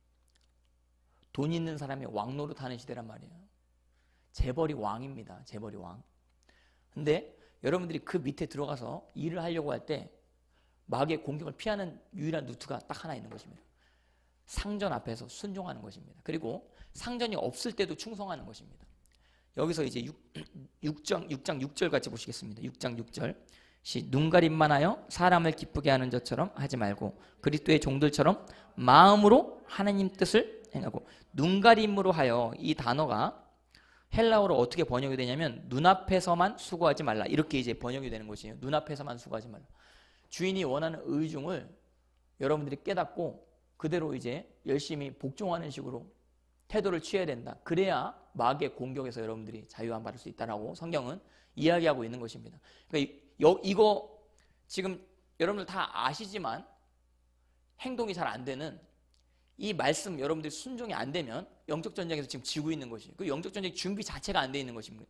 돈 있는 사람이 왕 노릇하는 시대란 말이에요. 재벌이 왕입니다. 재벌이 왕. 근데 여러분들이 그 밑에 들어가서 일을 하려고 할 때 마귀의 공격을 피하는 유일한 루트가 딱 하나 있는 것입니다. 상전 앞에서 순종하는 것입니다. 그리고 상전이 없을 때도 충성하는 것입니다. 여기서 이제 육 장 육 장 육 절 같이 보시겠습니다. 육 장 육 절 시 눈가림만 하여 사람을 기쁘게 하는 것처럼 하지 말고 그리스도의 종들처럼 마음으로 하나님 뜻을 행하고. 눈가림으로 하여 이 단어가 헬라어로 어떻게 번역이 되냐면 눈앞에서만 수고하지 말라 이렇게 이제 번역이 되는 것이에요. 눈앞에서만 수고하지 말라. 주인이 원하는 의중을 여러분들이 깨닫고 그대로 이제 열심히 복종하는 식으로 태도를 취해야 된다. 그래야 마귀의 공격에서 여러분들이 자유함 받을 수 있다라고 성경은 이야기하고 있는 것입니다. 그러니까 이거 지금 여러분들 다 아시지만 행동이 잘 안 되는 이 말씀 여러분들이 순종이 안 되면 영적 전쟁에서 지금 지고 있는 것이, 그 영적 전쟁 준비 자체가 안 돼 있는 것입니다.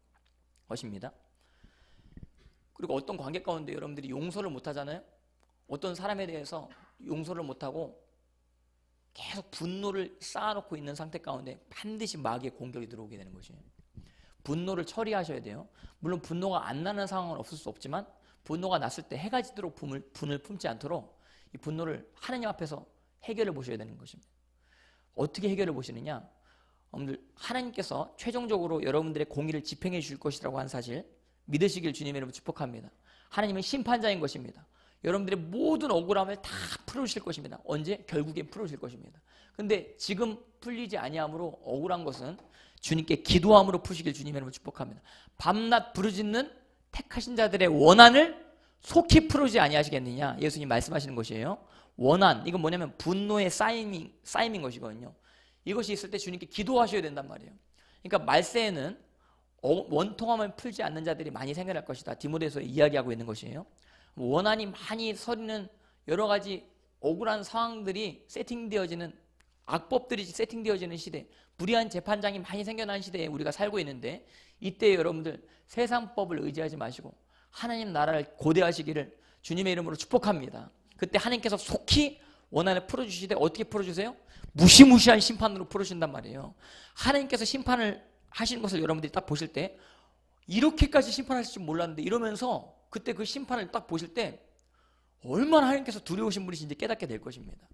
그리고 어떤 관계 가운데 여러분들이 용서를 못 하잖아요. 어떤 사람에 대해서 용서를 못 하고 계속 분노를 쌓아놓고 있는 상태 가운데 반드시 마귀의 공격이 들어오게 되는 것이에요. 분노를 처리하셔야 돼요. 물론 분노가 안 나는 상황은 없을 수 없지만 분노가 났을 때 해가 지도록 분을, 분을 품지 않도록 이 분노를 하나님 앞에서 해결을 보셔야 되는 것입니다. 어떻게 해결을 보시느냐? 여러분들, 하나님께서 최종적으로 여러분들의 공의를 집행해 주실 것이라고 한 사실 믿으시길 주님의 이름으로 축복합니다. 하나님은 심판자인 것입니다. 여러분들의 모든 억울함을 다 풀어주실 것입니다. 언제? 결국엔 풀어주실 것입니다. 근데 지금 풀리지 아니함으로 억울한 것은 주님께 기도함으로 푸시길 주님의 이름으로 축복합니다. 밤낮 부르짖는 택하신 자들의 원한을 속히 풀어주지 아니하시겠느냐, 예수님 말씀하시는 것이에요. 원한, 이건 뭐냐면 분노의 쌓임인, 쌓임인 것이거든요. 이것이 있을 때 주님께 기도하셔야 된단 말이에요. 그러니까 말세에는 원통함을 풀지 않는 자들이 많이 생겨날 것이다. 디모데서 이야기하고 있는 것이에요. 원한이 많이 서리는 여러 가지 억울한 상황들이 세팅되어지는, 악법들이 세팅되어지는 시대, 불의한 재판장이 많이 생겨나는 시대에 우리가 살고 있는데, 이때 여러분들 세상법을 의지하지 마시고 하나님 나라를 고대하시기를 주님의 이름으로 축복합니다. 그때 하나님께서 속히 원한을 풀어주시되 어떻게 풀어주세요? 무시무시한 심판으로 풀어주신단 말이에요. 하나님께서 심판을 하시는 것을 여러분들이 딱 보실 때 이렇게까지 심판하실 줄 몰랐는데 이러면서 그때 그 심판을 딱 보실 때 얼마나 하나님께서 두려우신 분이신지 깨닫게 될 것입니다.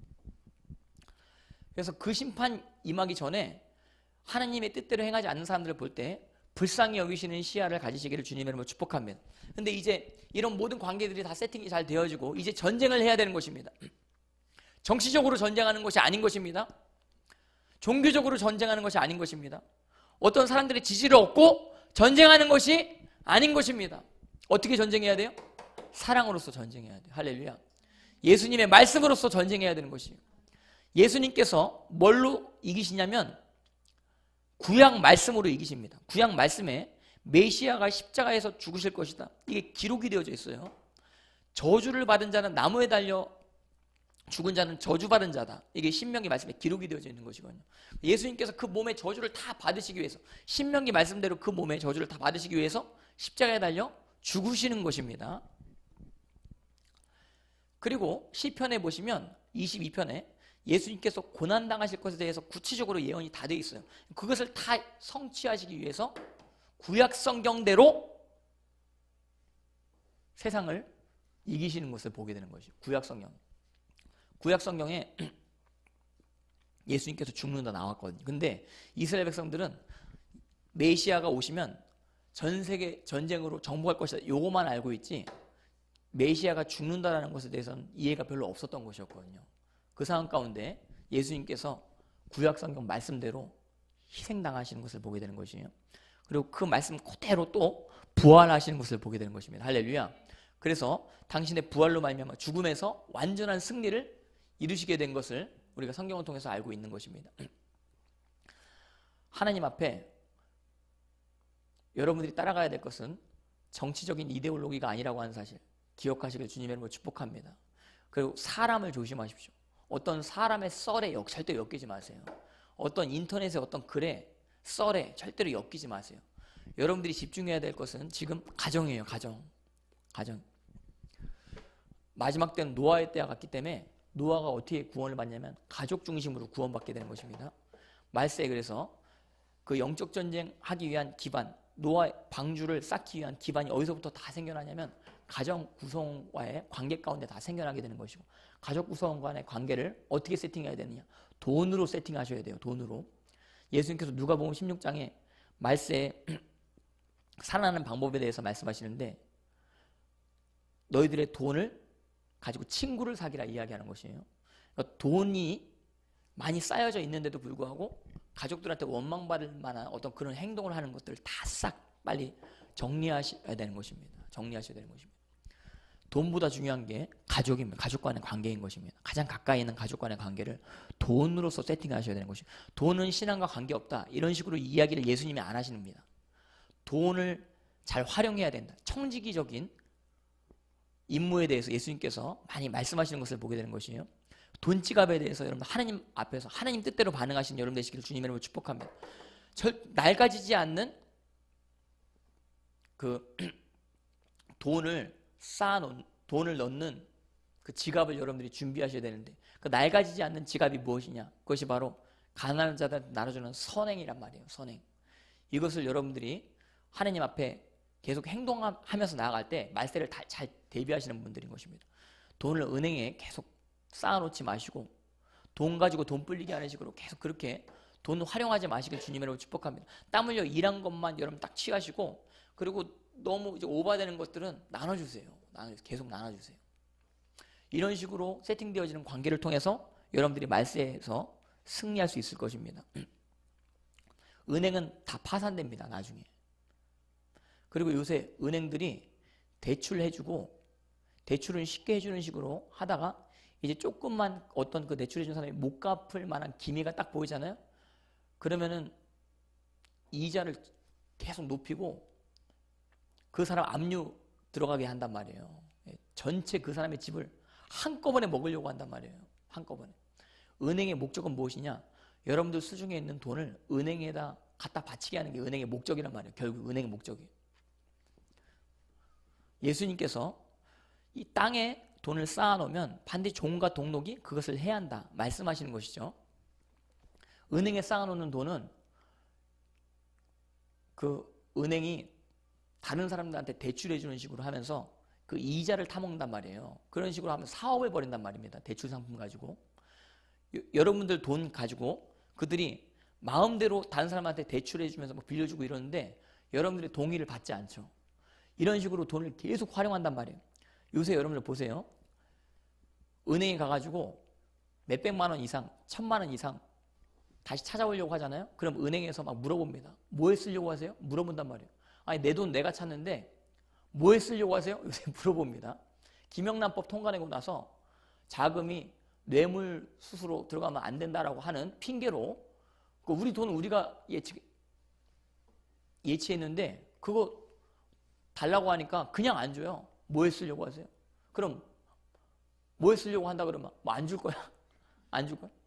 그래서 그 심판 임하기 전에 하나님의 뜻대로 행하지 않는 사람들을 볼 때 불쌍히 여기시는 시야를 가지시기를 주님의 이름으로 축복합니다. 근데 이제 이런 모든 관계들이 다 세팅이 잘 되어지고 이제 전쟁을 해야 되는 것입니다. 정치적으로 전쟁하는 것이 아닌 것입니다. 종교적으로 전쟁하는 것이 아닌 것입니다. 어떤 사람들의 지지를 얻고 전쟁하는 것이 아닌 것입니다. 어떻게 전쟁해야 돼요? 사랑으로서 전쟁해야 돼요. 할렐루야. 예수님의 말씀으로서 전쟁해야 되는 것이에요. 예수님께서 뭘로 이기시냐면 구약 말씀으로 이기십니다. 구약 말씀에 메시아가 십자가에서 죽으실 것이다. 이게 기록이 되어져 있어요. 저주를 받은 자는 나무에 달려 죽은 자는 저주받은 자다. 이게 신명기 말씀에 기록이 되어져 있는 것이거든요. 예수님께서 그 몸의 저주를 다 받으시기 위해서, 신명기 말씀대로 그 몸의 저주를 다 받으시기 위해서 십자가에 달려 죽으시는 것입니다. 그리고 시편에 보시면 이십이 편에 예수님께서 고난당하실 것에 대해서 구체적으로 예언이 다 되어 있어요. 그것을 다 성취하시기 위해서 구약 성경대로 세상을 이기시는 것을 보게 되는 것이죠. 구약 성경. 구약 성경에 예수님께서 죽는다 나왔거든요. 근데 이스라엘 백성들은 메시아가 오시면 전 세계 전쟁으로 정복할 것이다, 요거만 알고 있지 메시아가 죽는다라는 것에 대해서는 이해가 별로 없었던 것이었거든요. 그 상황 가운데 예수님께서 구약 성경 말씀대로 희생당하시는 것을 보게 되는 것이에요. 그리고 그 말씀 그대로 또 부활하시는 것을 보게 되는 것입니다. 할렐루야. 그래서 당신의 부활로 말미암아 죽음에서 완전한 승리를 이루시게 된 것을 우리가 성경을 통해서 알고 있는 것입니다. 하나님 앞에 여러분들이 따라가야 될 것은 정치적인 이데올로기가 아니라고 하는 사실 기억하시길 주님의 이름으로 축복합니다. 그리고 사람을 조심하십시오. 어떤 사람의 썰에 역, 절대 엮이지 마세요. 어떤 인터넷의 어떤 글에 썰에 절대로 엮이지 마세요. 여러분들이 집중해야 될 것은 지금 가정이에요. 가정. 가정. 마지막 때는 노아의 때와 같기 때문에 노아가 어떻게 구원을 받냐면 가족 중심으로 구원받게 되는 것입니다. 말세에 그래서 그 영적 전쟁 하기 위한 기반, 노아의 방주를 쌓기 위한 기반이 어디서부터 다 생겨나냐면 가정 구성과의 관계 가운데 다 생겨나게 되는 것이고, 가족 구성 간의 관계를 어떻게 세팅해야 되느냐? 돈으로 세팅하셔야 돼요. 돈으로. 예수님께서 누가복음 십육 장에 말세에 살아나는 방법에 대해서 말씀하시는데 너희들의 돈을 가지고 친구를 사귀라 이야기하는 것이에요. 그러니까 돈이 많이 쌓여져 있는데도 불구하고 가족들한테 원망받을 만한 어떤 그런 행동을 하는 것들을 다 싹 빨리 정리하셔야 되는 것입니다. 정리하셔야 되는 것입니다. 돈보다 중요한 게 가족입니다. 가족 간의 관계인 것입니다. 가장 가까이 있는 가족 간의 관계를 돈으로서 세팅하셔야 되는 것입니다. 돈은 신앙과 관계없다, 이런 식으로 이야기를 예수님이 안 하십니다. 돈을 잘 활용해야 된다. 청지기적인 임무에 대해서 예수님께서 많이 말씀하시는 것을 보게 되는 것이에요. 돈 지갑에 대해서 여러분 하나님 앞에서 하나님 뜻대로 반응하시는 여러분 되시기를 주님의 이름으로 축복합니다. 절, 낡아지지 않는 그 돈을 쌓아놓은 돈을 넣는 그 지갑을 여러분들이 준비하셔야 되는데, 그 낡아지지 않는 지갑이 무엇이냐? 그것이 바로 가난한 자들한테 나눠주는 선행이란 말이에요. 선행. 이것을 여러분들이 하나님 앞에 계속 행동하면서 나아갈 때 말세를 다, 잘 대비하시는 분들인 것입니다. 돈을 은행에 계속 쌓아놓지 마시고 돈 가지고 돈 불리게 하는 식으로 계속 그렇게 돈 활용하지 마시길 주님으로 축복합니다. 땀 흘려 일한 것만 여러분 딱 취하시고, 그리고 너무 이제 오버되는 것들은 나눠주세요. 나눠주세요. 계속 나눠주세요. 이런 식으로 세팅되어지는 관계를 통해서 여러분들이 말세에서 승리할 수 있을 것입니다. 은행은 다 파산됩니다. 나중에. 그리고 요새 은행들이 대출해주고 대출은 쉽게 해주는 식으로 하다가 이제 조금만 어떤 그 대출해준 사람이 못 갚을 만한 기미가 딱 보이잖아요. 그러면은 이자를 계속 높이고 그 사람 압류 들어가게 한단 말이에요. 전체 그 사람의 집을 한꺼번에 먹으려고 한단 말이에요. 한꺼번에. 은행의 목적은 무엇이냐? 여러분들 수중에 있는 돈을 은행에다 갖다 바치게 하는 게 은행의 목적이란 말이에요. 결국 은행의 목적이. 예수님께서 이 땅에 돈을 쌓아놓으면 반드시 종과 동록이 그것을 해야 한다 말씀하시는 것이죠. 은행에 쌓아놓는 돈은 그 은행이 다른 사람들한테 대출해 주는 식으로 하면서 그 이자를 타먹는단 말이에요. 그런 식으로 하면 사업을 벌인단 말입니다. 대출 상품 가지고. 여, 여러분들 돈 가지고 그들이 마음대로 다른 사람한테 대출해 주면서 뭐 빌려주고 이러는데 여러분들의 동의를 받지 않죠. 이런 식으로 돈을 계속 활용한단 말이에요. 요새 여러분들 보세요. 은행에 가가지고 몇백만 원 이상, 천만 원 이상 다시 찾아오려고 하잖아요. 그럼 은행에서 막 물어봅니다. 뭐에 쓰려고 하세요? 물어본단 말이에요. 아니 내 돈 내가 찾는데 뭐에 쓰려고 하세요? 요새 물어봅니다. 김영란법 통과되고 나서 자금이 뇌물 수수로 들어가면 안 된다라고 하는 핑계로 우리 돈 우리가 예치, 예치했는데 그거 달라고 하니까 그냥 안 줘요. 뭐에 쓰려고 하세요? 그럼 뭐에 쓰려고 한다 그러면 뭐 안 줄 거야? 안 줄 거야?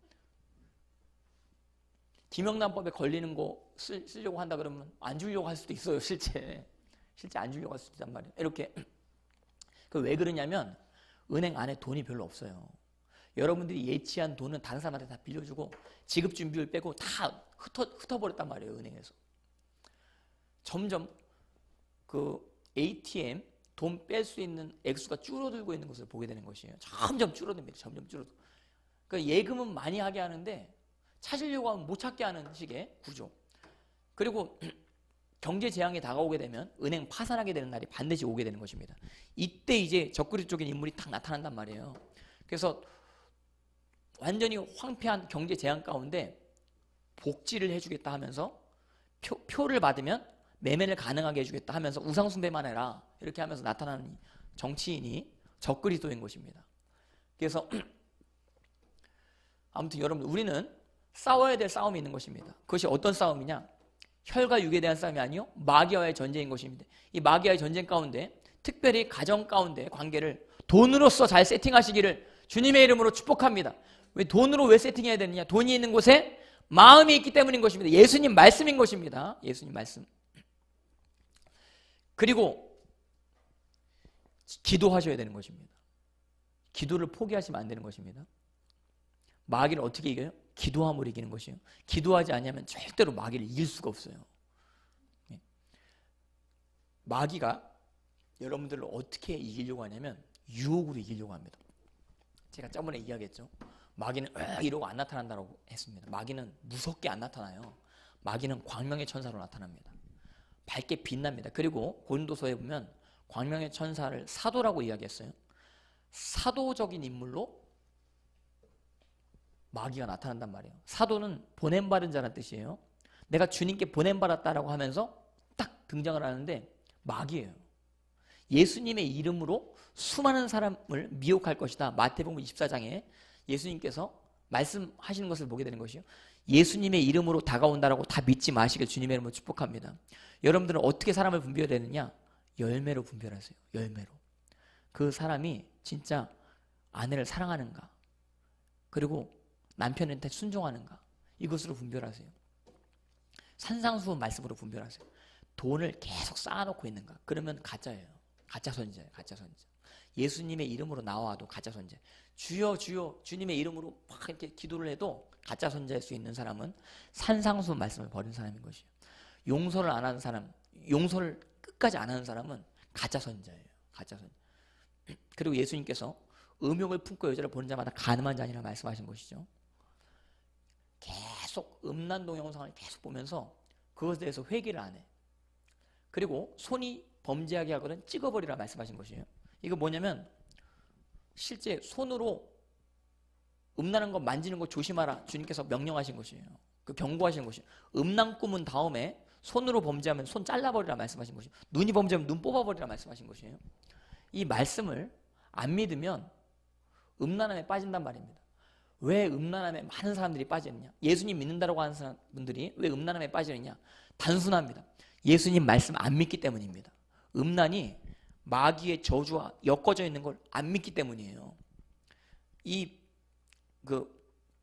김영란법에 걸리는 거 쓰, 쓰려고 한다 그러면 안 주려고 할 수도 있어요. 실제 실제 안 주려고 할 수도 있단 말이에요. 이렇게. 그 왜 그러냐면 은행 안에 돈이 별로 없어요. 여러분들이 예치한 돈은 다른 사람한테 다 빌려주고 지급 준비율 빼고 다 흩어, 흩어버렸단 말이에요. 은행에서. 점점 그 에이티엠 돈 뺄 수 있는 액수가 줄어들고 있는 것을 보게 되는 것이에요. 점점 줄어듭니다. 점점 줄어들고. 그러니까 예금은 많이 하게 하는데 찾으려고 하면 못 찾게 하는 식의 구조. 그리고 경제 재앙이 다가오게 되면 은행 파산하게 되는 날이 반드시 오게 되는 것입니다. 이때 이제 적그리스도적인 인물이 딱 나타난단 말이에요. 그래서 완전히 황폐한 경제 재앙 가운데 복지를 해주겠다 하면서 표, 표를 받으면 매매를 가능하게 해주겠다 하면서 우상숭배만 해라 이렇게 하면서 나타나는 정치인이 적그리스도인 것입니다. 그래서 아무튼 여러분 우리는 싸워야 될 싸움이 있는 것입니다. 그것이 어떤 싸움이냐? 혈과 육에 대한 싸움이 아니요 마귀와의 전쟁인 것입니다. 이 마귀와의 전쟁 가운데 특별히 가정 가운데 관계를 돈으로서 잘 세팅하시기를 주님의 이름으로 축복합니다. 왜 돈으로 왜 세팅해야 되느냐? 돈이 있는 곳에 마음이 있기 때문인 것입니다. 예수님 말씀인 것입니다. 예수님 말씀. 그리고 기도하셔야 되는 것입니다. 기도를 포기하시면 안 되는 것입니다. 마귀를 어떻게 이겨요? 기도함으로 이기는 것이에요. 기도하지 않으면 절대로 마귀를 이길 수가 없어요. 마귀가 여러분들을 어떻게 이기려고 하냐면 유혹으로 이기려고 합니다. 제가 저번에 이야기했죠. 마귀는 이러고 안 나타난다고 했습니다. 마귀는 무섭게 안 나타나요. 마귀는 광명의 천사로 나타납니다. 밝게 빛납니다. 그리고 고린도서에 보면 광명의 천사를 사도라고 이야기했어요. 사도적인 인물로 마귀가 나타난단 말이에요. 사도는 보냄받은 자라는 뜻이에요. 내가 주님께 보냄받았다라고 하면서 딱 등장을 하는데 마귀예요. 예수님의 이름으로 수많은 사람을 미혹할 것이다. 마태복음 이십사 장에 예수님께서 말씀하시는 것을 보게 되는 것이요. 예수님의 이름으로 다가온다라고 다 믿지 마시길 주님의 이름으로 축복합니다. 여러분들은 어떻게 사람을 분별해야 되느냐? 열매로 분별하세요. 열매로. 그 사람이 진짜 아내를 사랑하는가? 그리고 남편한테 순종하는가, 이것으로 분별하세요. 산상수훈 말씀으로 분별하세요. 돈을 계속 쌓아놓고 있는가, 그러면 가짜예요. 가짜 선지자예요. 가짜 선지자. 예수님의 이름으로 나와도 가짜 선지자. 주여 주여 주님의 이름으로 막 이렇게 기도를 해도 가짜 선지자일 수 있는 사람은 산상수훈 말씀을 버린 사람인 것이에요. 용서를 안 하는 사람, 용서를 끝까지 안 하는 사람은 가짜 선지자예요. 가짜 선지자. 그리고 예수님께서 음욕을 품고 여자를 보는 자마다 간음한 자니라 말씀하신 것이죠. 계속 음란 동영상을 계속 보면서 그것에 대해서 회개를 안 해. 그리고 손이 범죄하게 하거든 찍어버리라 말씀하신 것이에요. 이거 뭐냐면 실제 손으로 음란한 거 만지는 거 조심하라 주님께서 명령하신 것이에요. 그 경고하신 것이에요. 음란 꾸문 다음에 손으로 범죄하면 손 잘라버리라 말씀하신 것이에요. 눈이 범죄하면 눈 뽑아버리라 말씀하신 것이에요. 이 말씀을 안 믿으면 음란함에 빠진단 말입니다. 왜 음란함에 많은 사람들이 빠지느냐? 예수님 믿는다고 하는 사람들이 왜 음란함에 빠지느냐? 단순합니다. 예수님 말씀 안 믿기 때문입니다. 음란이 마귀의 저주와 엮어져 있는 걸 안 믿기 때문이에요. 이 그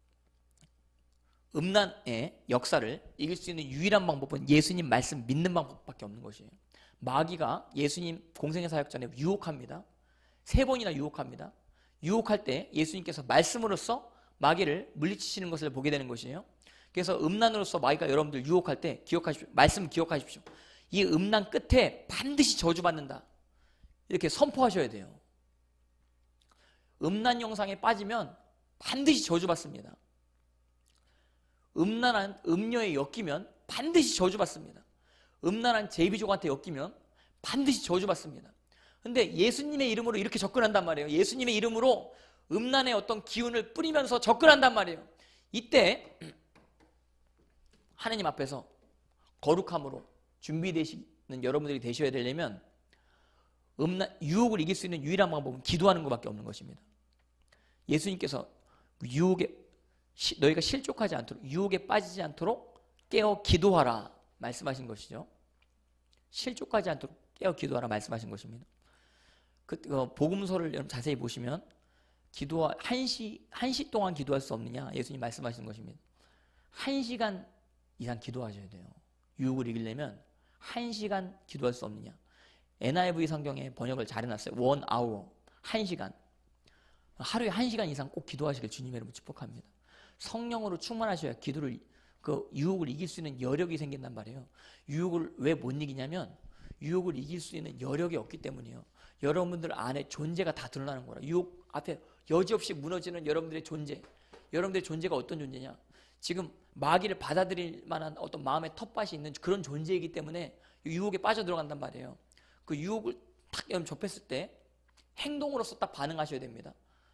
음란의 역사를 이길 수 있는 유일한 방법은 예수님 말씀 믿는 방법밖에 없는 것이에요. 마귀가 예수님 공생의 사역 전에 유혹합니다. 세 번이나 유혹합니다. 유혹할 때 예수님께서 말씀으로써 마귀를 물리치시는 것을 보게 되는 것이에요. 그래서 음란으로서 마귀가 여러분들 유혹할 때 기억하십시오. 말씀 기억하십시오. 이 음란 끝에 반드시 저주받는다, 이렇게 선포하셔야 돼요. 음란 영상에 빠지면 반드시 저주받습니다. 음란한 음녀에 엮이면 반드시 저주받습니다. 음란한 제비족한테 엮이면 반드시 저주받습니다. 근데 예수님의 이름으로 이렇게 접근한단 말이에요. 예수님의 이름으로 음란의 어떤 기운을 뿌리면서 접근한단 말이에요. 이때 하나님 앞에서 거룩함으로 준비되시는 여러분들이 되셔야 되려면 음란, 유혹을 이길 수 있는 유일한 방법은 기도하는 것밖에 없는 것입니다. 예수님께서 유혹에 너희가 실족하지 않도록, 유혹에 빠지지 않도록 깨어 기도하라 말씀하신 것이죠. 실족하지 않도록 깨어 기도하라 말씀하신 것입니다. 그 어, 복음서를 여러분 자세히 보시면 기도와 한 시, 한 시 동안 기도할 수 없느냐 예수님 말씀하시는 것입니다. 한 시간 이상 기도하셔야 돼요. 유혹을 이기려면 한 시간 기도할 수 없느냐. 엔아이브이 성경에 번역을 잘 해놨어요. 원 아워, 한 시간. 하루에 한 시간 이상 꼭 기도하시길 주님의 이름으로 축복합니다. 성령으로 충만하셔야 기도를, 그 유혹을 이길 수 있는 여력이 생긴단 말이에요. 유혹을 왜 못 이기냐면 유혹을 이길 수 있는 여력이 없기 때문이에요. 여러분들 안에 존재가 다 드러나는 거라. 유혹 앞에 여지없이 무너지는 여러분들의 존재, 여러분들의 존재가 어떤 존재냐, 지금 마귀를 받아들일 만한 어떤 마음의 텃밭이 있는 그런 존재이기 때문에 유혹에 빠져들어간단 말이에요. 그 유혹을 탁 여러분 접했을 때 행동으로서 딱 반응하셔야 됩니다.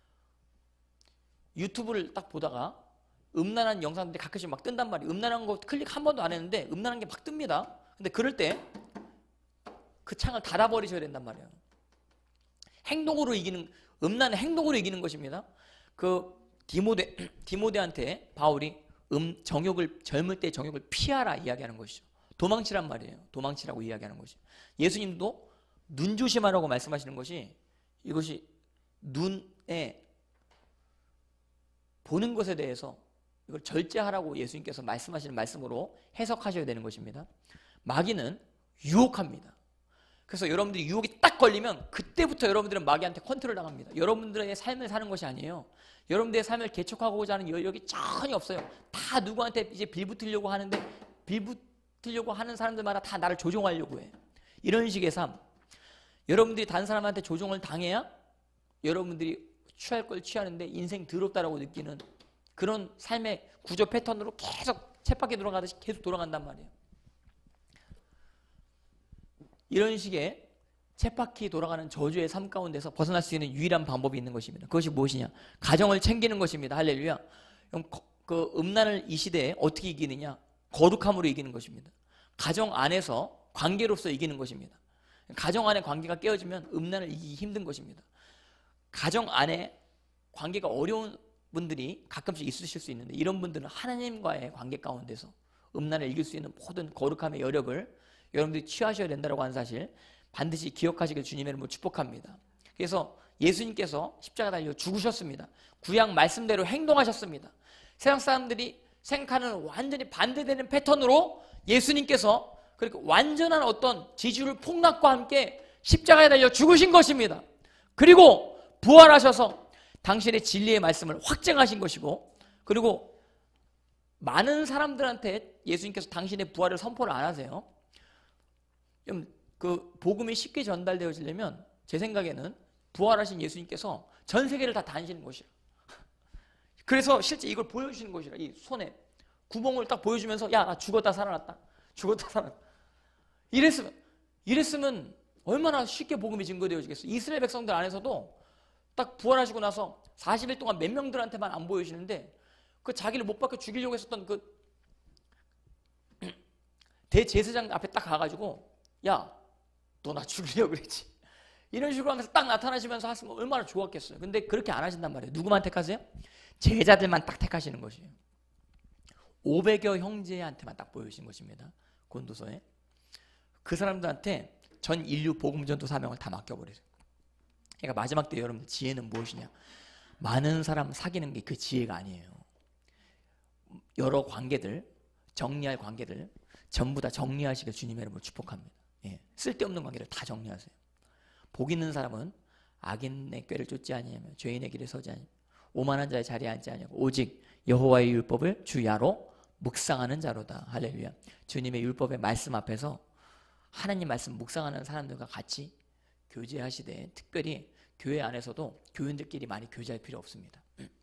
유튜브를 딱 보다가 음란한 영상들이 가끔씩 막 뜬단 말이에요. 음란한 거 클릭 한 번도 안 했는데 음란한 게 막 뜹니다. 근데 그럴 때 그 창을 닫아버리셔야 된단 말이에요. 행동으로 이기는, 음란의 행동으로 이기는 것입니다. 그 디모데, 디모데한테 바울이 음, 정욕을, 젊을 때 정욕을 피하라 이야기하는 것이죠. 도망치란 말이에요. 도망치라고 이야기하는 것이. 예수님도 눈 조심하라고 말씀하시는 것이, 이것이 눈에 보는 것에 대해서 이걸 절제하라고 예수님께서 말씀하시는 말씀으로 해석하셔야 되는 것입니다. 마귀는 유혹합니다. 그래서 여러분들이 유혹이 딱 걸리면 그때부터 여러분들은 마귀한테 컨트롤 당합니다. 여러분들의 삶을 사는 것이 아니에요. 여러분들의 삶을 개척하고자 하는 여력이 전혀 없어요. 다 누구한테 이제 빌붙으려고 하는데, 빌붙으려고 하는 사람들마다 다 나를 조종하려고 해. 이런 식의 삶. 여러분들이 다른 사람한테 조종을 당해야 여러분들이 취할 걸 취하는데 인생 더럽다라고 느끼는 그런 삶의 구조 패턴으로 계속 쳇바퀴 돌아가듯이 계속 돌아간단 말이에요. 이런 식의 쳇바퀴 돌아가는 저주의 삶 가운데서 벗어날 수 있는 유일한 방법이 있는 것입니다. 그것이 무엇이냐? 가정을 챙기는 것입니다. 할렐루야. 그 음란을 이 시대에 어떻게 이기느냐? 거룩함으로 이기는 것입니다. 가정 안에서 관계로서 이기는 것입니다. 가정 안에 관계가 깨어지면 음란을 이기기 힘든 것입니다. 가정 안에 관계가 어려운 분들이 가끔씩 있으실 수 있는데, 이런 분들은 하나님과의 관계 가운데서 음란을 이길 수 있는 모든 거룩함의 여력을 여러분들이 취하셔야 된다고 하는 사실 반드시 기억하시길 주님의 이름으로 축복합니다. 그래서 예수님께서 십자가 달려 죽으셨습니다. 구약 말씀대로 행동하셨습니다. 세상 사람들이 생각하는 완전히 반대되는 패턴으로 예수님께서 그렇게 완전한 어떤 지지율 폭락과 함께 십자가에 달려 죽으신 것입니다. 그리고 부활하셔서 당신의 진리의 말씀을 확증하신 것이고, 그리고 많은 사람들한테 예수님께서 당신의 부활을 선포를 안 하세요. 좀 그 복음이 쉽게 전달되어지려면 제 생각에는 부활하신 예수님께서 전 세계를 다 다니시는 것이라. 그래서 실제 이걸 보여주시는 것이라. 이 손에 구멍을 딱 보여주면서 야, 나 죽었다 살아났다. 죽었다 살아났다. 이랬으면 이랬으면 얼마나 쉽게 복음이 증거되어지겠어요. 이스라엘 백성들 안에서도 딱 부활하시고 나서 사십 일 동안 몇 명들한테만 안 보여주시는데, 그 자기를 못 박혀 죽이려고 했었던 그 대제사장 앞에 딱 가가지고 야, 너 나 죽이려고 그랬지. 이런 식으로 하면서 딱 나타나시면서 하시면 얼마나 좋았겠어요. 근데 그렇게 안 하신단 말이에요. 누구만 택하세요? 제자들만 딱 택하시는 것이에요. 오백여 형제한테만 딱 보여주신 것입니다. 고린도서에. 그 사람들한테 전 인류 복음 전도 사명을 다 맡겨버리세요. 그러니까 마지막 때 여러분들 지혜는 무엇이냐? 많은 사람 사귀는 게 그 지혜가 아니에요. 여러 관계들, 정리할 관계들 전부 다 정리하시길 주님의 이름으로 축복합니다. 예, 쓸데없는 관계를 다 정리하세요. 복 있는 사람은 악인의 꾀를 쫓지 아니하며 죄인의 길에 서지 아니하며 오만한 자의 자리에 앉지 아니하고 오직 여호와의 율법을 주야로 묵상하는 자로다. 할렐루야. 주님의 율법의 말씀 앞에서 하나님 말씀 묵상하는 사람들과 같이 교제하시되, 특별히 교회 안에서도 교인들끼리 많이 교제할 필요 없습니다.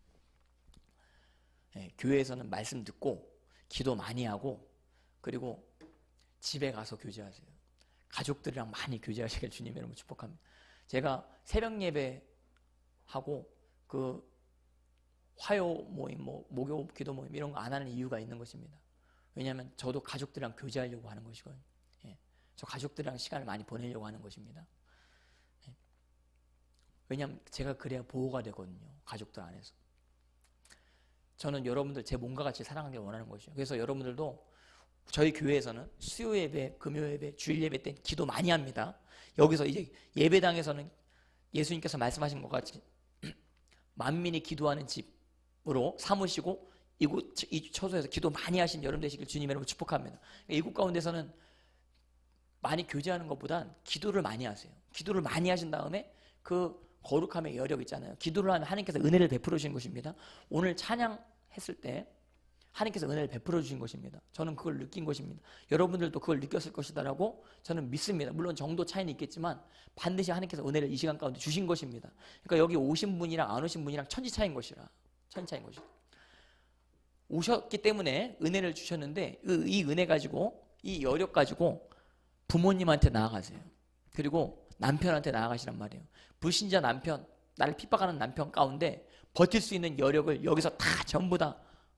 예, 교회에서는 말씀 듣고 기도 많이 하고, 그리고 집에 가서 교제하세요. 가족들이랑 많이 교제하시길 주님의 이름으로 축복합니다. 제가 새벽 예배하고 그 화요 모임, 뭐 목요 기도 모임 이런 거 안 하는 이유가 있는 것입니다. 왜냐하면 저도 가족들이랑 교제하려고 하는 것이거든요. 예, 저 가족들이랑 시간을 많이 보내려고 하는 것입니다. 예, 왜냐하면 제가 그래야 보호가 되거든요. 가족들 안에서. 저는 여러분들 제 몸과 같이 사랑하길 원하는 것이죠. 그래서 여러분들도 저희 교회에서는 수요 예배, 금요 예배, 주일 예배 때 기도 많이 합니다. 여기서 이제 예배당에서는 예수님께서 말씀하신 것 같이 만민이 기도하는 집으로 삼으시고 이곳 이 처소에서 기도 많이 하신 여러분 되시길 주님의 이름으로 축복합니다. 이곳 가운데서는 많이 교제하는 것보단 기도를 많이 하세요. 기도를 많이 하신 다음에 그 거룩함의 여력 있잖아요. 기도를 하면 하나님께서 은혜를 베풀어 주신 것입니다. 오늘 찬양했을 때 하나님께서 은혜를 베풀어 주신 것입니다. 저는 그걸 느낀 것입니다. 여러분들도 그걸 느꼈을 것이다라고 저는 믿습니다. 물론 정도 차이는 있겠지만 반드시 하나님께서 은혜를 이 시간 가운데 주신 것입니다. 그러니까 여기 오신 분이랑 안 오신 분이랑 천지 차이인 것이라. 천지 차이인 것이라. 오셨기 때문에 은혜를 주셨는데 이 은혜 가지고, 이 여력 가지고 부모님한테 나아가세요. 그리고 남편한테 나아가시란 말이에요. 불신자 남편, 나를 핍박하는 남편 가운데 버틸 수 있는 여력을 여기서 다 전부 다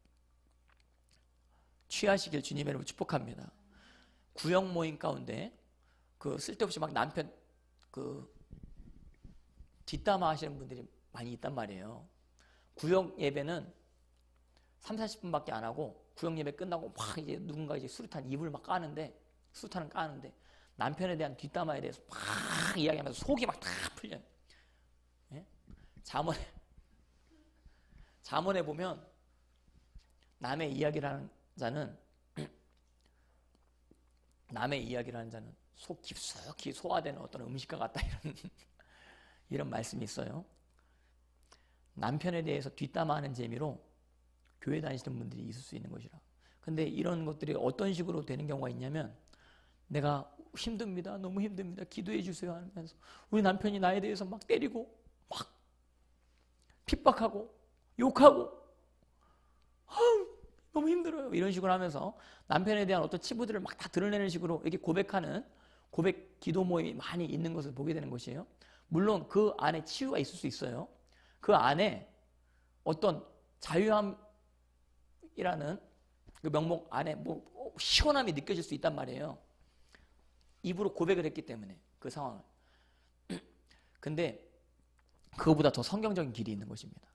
취하시길 주님의 이름으로 축복합니다. 구역 모임 가운데 그 쓸데없이 막 남편 그 뒷담화 하시는 분들이 많이 있단 말이에요. 구역 예배는 삼사십 분밖에 안 하고 구역 예배 끝나고 막 이제 누군가 이제 수류탄 입을 막 까는데, 수류탄을 까는데 남편에 대한 뒷담화에 대해서 막 이야기하면서 속이 막 다 풀려요. 예? 잠언에 잠언에 보면 남의 이야기를 하는 자는 남의 이야기를 하는 자는 속 깊숙이 소화되는 어떤 음식과 같다, 이런 이런 말씀이 있어요. 남편에 대해서 뒷담화하는 재미로 교회 다니시는 분들이 있을 수 있는 것이라. 근데 이런 것들이 어떤 식으로 되는 경우가 있냐면, 내가 힘듭니다, 너무 힘듭니다, 기도해 주세요 하면서 우리 남편이 나에 대해서 막 때리고 막 핍박하고 욕하고 아우 너무 힘들어요 이런 식으로 하면서 남편에 대한 어떤 치부들을 막 다 드러내는 식으로 이렇게 고백하는 고백 기도 모임이 많이 있는 것을 보게 되는 것이에요. 물론 그 안에 치유가 있을 수 있어요. 그 안에 어떤 자유함이라는 그 명목 안에 뭐 시원함이 느껴질 수 있단 말이에요. 입으로 고백을 했기 때문에 그 상황을. 근데 그거보다 더 성경적인 길이 있는 것입니다.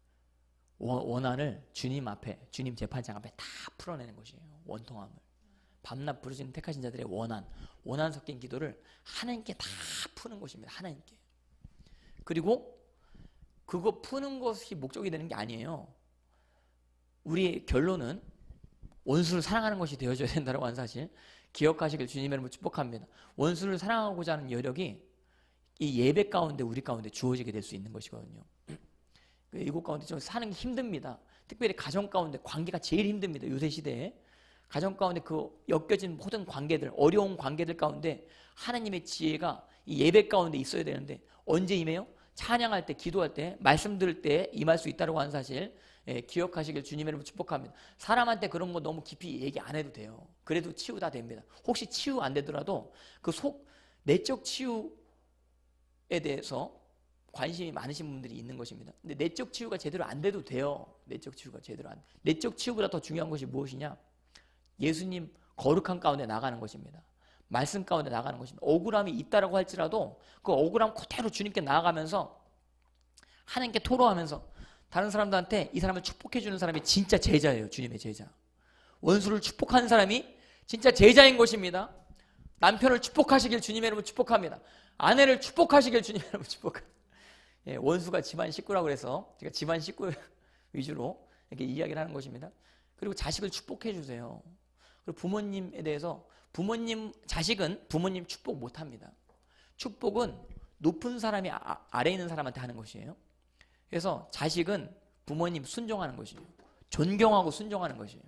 원한을 주님 앞에, 주님 재판장 앞에 다 풀어내는 것이에요. 원통함을. 밤낮 부르짖는 택하신 자들의 원한, 원한 섞인 기도를 하나님께 다 푸는 것입니다. 하나님께. 그리고 그거 푸는 것이 목적이 되는 게 아니에요. 우리의 결론은 원수를 사랑하는 것이 되어줘야 된다고 하는 사실 기억하시길 주님의 이름으로 축복합니다. 원수를 사랑하고자 하는 여력이 이 예배 가운데 우리 가운데 주어지게 될 수 있는 것이거든요. 이곳 가운데 좀 사는 게 힘듭니다. 특별히 가정 가운데 관계가 제일 힘듭니다. 요새 시대에 가정 가운데 그 엮여진 모든 관계들, 어려운 관계들 가운데 하나님의 지혜가 이 예배 가운데 있어야 되는데 언제 임해요? 찬양할 때, 기도할 때, 말씀 들을 때 임할 수 있다고 하는 사실 예, 기억하시길 주님의 이름으로 축복합니다. 사람한테 그런 거 너무 깊이 얘기 안 해도 돼요. 그래도 치유 다 됩니다. 혹시 치유 안 되더라도 그 속 내적 치유에 대해서 관심이 많으신 분들이 있는 것입니다. 근데 내적 치유가 제대로 안 돼도 돼요. 내적 치유가 제대로 안. 내적 치유보다 더 중요한 것이 무엇이냐? 예수님 거룩한 가운데 나가는 것입니다. 말씀 가운데 나가는 것입니다. 억울함이 있다라고 할지라도 그 억울함 그대로 주님께 나아가면서 하나님께 토로하면서 다른 사람들한테 이 사람을 축복해 주는 사람이 진짜 제자예요. 주님의 제자. 원수를 축복하는 사람이 진짜 제자인 것입니다. 남편을 축복하시길 주님의 이름으로 축복합니다. 아내를 축복하시길 주님의 이름으로 축복합니다. 예, 원수가 집안 식구라고 그래서 제가 집안 식구 위주로 이렇게 이야기를 하는 것입니다. 그리고 자식을 축복해 주세요. 그리고 부모님에 대해서 부모님, 자식은 부모님 축복 못 합니다. 축복은 높은 사람이 아, 아래에 있는 사람한테 하는 것이에요. 그래서 자식은 부모님 순종하는 것이에요. 존경하고 순종하는 것이에요.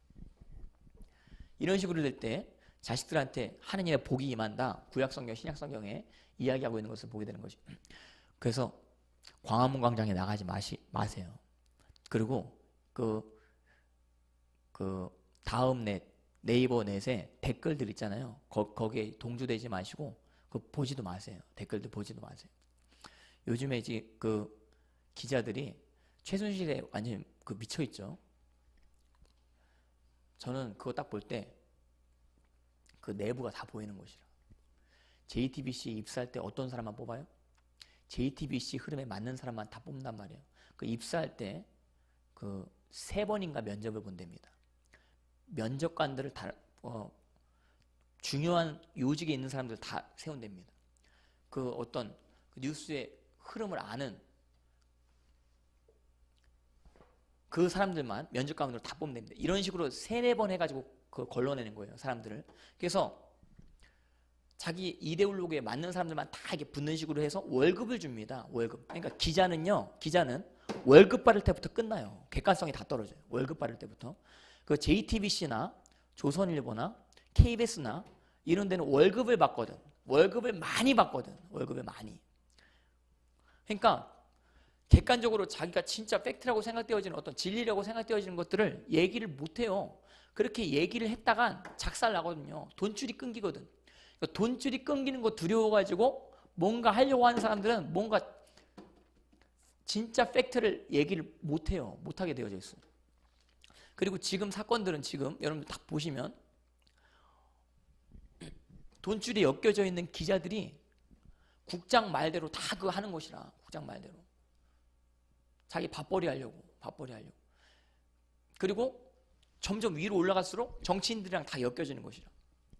이런 식으로 될 때 자식들한테 하느님의 복이 임한다. 구약성경, 신약성경에 이야기하고 있는 것을 보게 되는 것이죠. 그래서 광화문 광장에 나가지 마시, 마세요. 그리고 그, 그 다음 넷, 네이버 넷에 댓글들 있잖아요. 거, 거기에 동조되지 마시고 그 보지도 마세요. 댓글들 보지도 마세요. 요즘에 이제 그 기자들이 최순실에 완전히 그 미쳐 있죠. 저는 그거 딱 볼 때 그 내부가 다 보이는 것이라. 제이티비씨 입사할 때 어떤 사람만 뽑아요? 제이티비씨 흐름에 맞는 사람만 다 뽑는단 말이에요. 그 입사할 때 그 세 번인가 면접을 본답니다. 면접관들을 다 어, 중요한 요직에 있는 사람들 다 세운답니다. 그 어떤 그 뉴스의 흐름을 아는 그 사람들만 면접관으로 다 뽑는답니다. 이런 식으로 세네 번 해가지고 그 걸러내는 거예요, 사람들을. 그래서 자기 이데올로기에 맞는 사람들만 다 이렇게 붙는 식으로 해서 월급을 줍니다. 월급. 그러니까 기자는요, 기자는 월급 받을 때부터 끝나요. 객관성이 다 떨어져요. 월급 받을 때부터. 그 제이티비씨나 조선일보나 케이비에스나 이런 데는 월급을 받거든. 월급을 많이 받거든. 월급을 많이. 그러니까 객관적으로 자기가 진짜 팩트라고 생각되어지는 어떤 진리라고 생각되어지는 것들을 얘기를 못해요. 그렇게 얘기를 했다간 작살 나거든요. 돈줄이 끊기거든. 그러니까 돈줄이 끊기는 거 두려워가지고 뭔가 하려고 하는 사람들은 뭔가 진짜 팩트를 얘기를 못해요. 못하게 되어져 있어요. 그리고 지금 사건들은 지금 여러분들 딱 보시면 돈줄이 엮여져 있는 기자들이 국장 말대로 다 그거 하는 것이라. 국장 말대로. 자기 밥벌이 하려고. 밥벌이 하려고. 그리고 점점 위로 올라갈수록 정치인들이랑 다 엮여지는 것이라.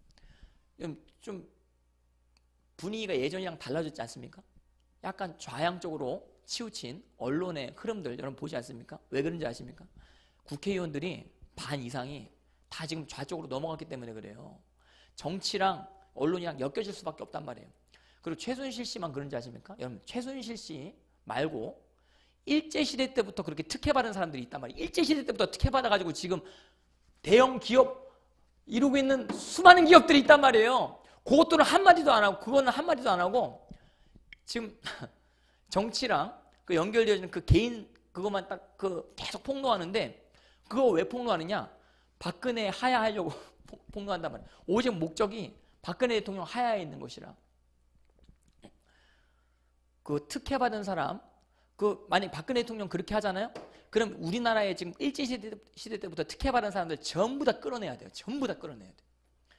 좀 분위기가 예전이랑 달라졌지 않습니까? 약간 좌양쪽으로 치우친 언론의 흐름들 여러분 보지 않습니까? 왜 그런지 아십니까? 국회의원들이 반 이상이 다 지금 좌쪽으로 넘어갔기 때문에 그래요. 정치랑 언론이랑 엮여질 수밖에 없단 말이에요. 그리고 최순실 씨만 그런지 아십니까? 여러분 최순실 씨 말고 일제시대 때부터 그렇게 특혜받은 사람들이 있단 말이에요. 일제시대 때부터 특혜받아가지고 지금 대형 기업 이루고 있는 수많은 기업들이 있단 말이에요. 그것들은 한마디도 안 하고 그거는 한마디도 안 하고 지금 정치랑 그 연결되어지는 그 개인 그것만 딱 그 계속 폭로하는데 그거 왜 폭로하느냐? 박근혜 하야하려고 폭로한단 말이에요. 오직 목적이 박근혜 대통령 하야에 있는 것이라. 그 특혜받은 사람 그 만약 박근혜 대통령 그렇게 하잖아요? 그럼 우리나라에 지금 일제시대 시대 때부터 특혜받은 사람들 전부 다 끌어내야 돼요. 전부 다 끌어내야 돼요.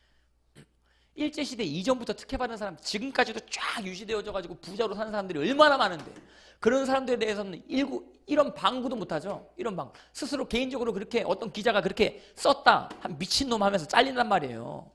일제시대 이전부터 특혜받은 사람 지금까지도 쫙 유지되어져 가지고 부자로 사는 사람들이 얼마나 많은데 그런 사람들에 대해서는 일구, 이런 방구도 못하죠. 이런 방구. 스스로 개인적으로 그렇게 어떤 기자가 그렇게 썼다. 한 미친놈 하면서 잘린단 말이에요.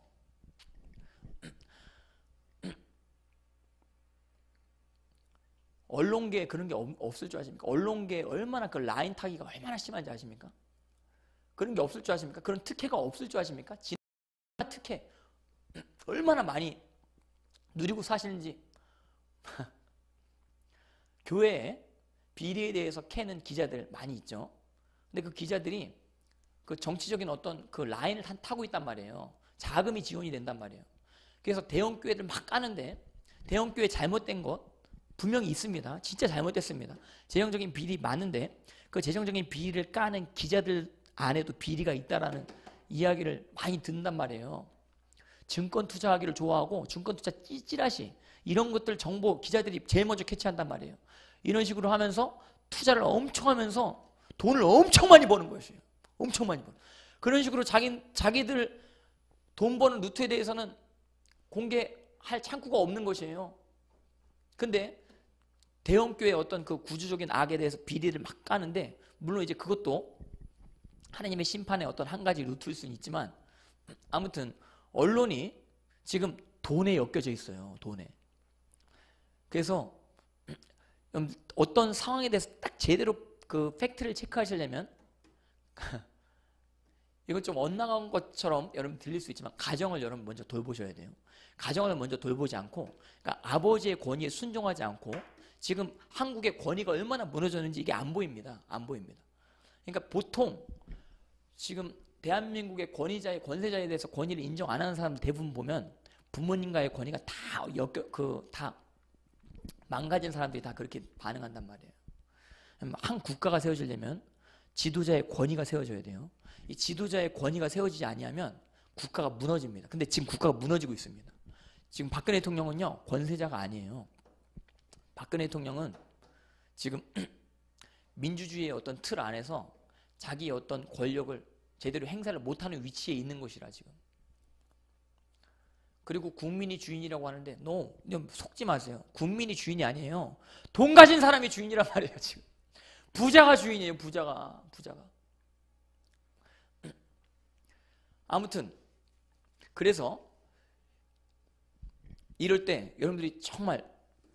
언론계에 그런 게 없, 없을 줄 아십니까? 언론계에 얼마나 그 라인 타기가 얼마나 심한지 아십니까? 그런 게 없을 줄 아십니까? 그런 특혜가 없을 줄 아십니까? 진짜 특혜 얼마나 많이 누리고 사시는지. 교회에 비리에 대해서 캐는 기자들 많이 있죠. 근데 그 기자들이 그 정치적인 어떤 그 라인을 타고 있단 말이에요. 자금이 지원이 된단 말이에요. 그래서 대형 교회들 막 까는데 대형 교회 잘못된 것 분명히 있습니다. 진짜 잘못됐습니다. 재정적인 비리 많은데 그 재정적인 비리를 까는 기자들 안에도 비리가 있다라는 이야기를 많이 듣는단 말이에요. 증권 투자하기를 좋아하고 증권 투자 찌찌라시 이런 것들 정보 기자들이 제일 먼저 캐치한단 말이에요. 이런 식으로 하면서 투자를 엄청 하면서 돈을 엄청 많이 버는 것이에요. 엄청 많이 버는. 그런 식으로 자기, 자기들 돈 버는 루트에 대해서는 공개할 창구가 없는 것이에요. 근데 대형교회 어떤 그 구조적인 악에 대해서 비리를 막 까는데, 물론 이제 그것도 하나님의 심판의 어떤 한 가지 루트일 수는 있지만, 아무튼 언론이 지금 돈에 엮여져 있어요. 돈에. 그래서 어떤 상황에 대해서 딱 제대로 그 팩트를 체크하시려면 이건 좀 엇나간 것처럼 여러분 들릴 수 있지만 가정을 여러분 먼저 돌보셔야 돼요. 가정을 먼저 돌보지 않고, 그러니까 아버지의 권위에 순종하지 않고 지금 한국의 권위가 얼마나 무너졌는지 이게 안 보입니다. 안 보입니다. 그러니까 보통 지금 대한민국의 권위자의 권세자에 대해서 권위를 인정 안 하는 사람 대부분 보면 부모님과의 권위가 다 엮여 그 다 망가진 사람들이 다 그렇게 반응한단 말이에요. 한 국가가 세워지려면 지도자의 권위가 세워져야 돼요. 이 지도자의 권위가 세워지지 아니하면 국가가 무너집니다. 근데 지금 국가가 무너지고 있습니다. 지금 박근혜 대통령은요, 권세자가 아니에요. 박근혜 대통령은 지금 민주주의의 어떤 틀 안에서 자기의 어떤 권력을 제대로 행사를 못하는 위치에 있는 것이라 지금. 그리고 국민이 주인이라고 하는데 no, 속지 마세요. 국민이 주인이 아니에요. 돈 가진 사람이 주인이란 말이에요. 지금 부자가 주인이에요. 부자가 부자가. 아무튼 그래서 이럴 때 여러분들이 정말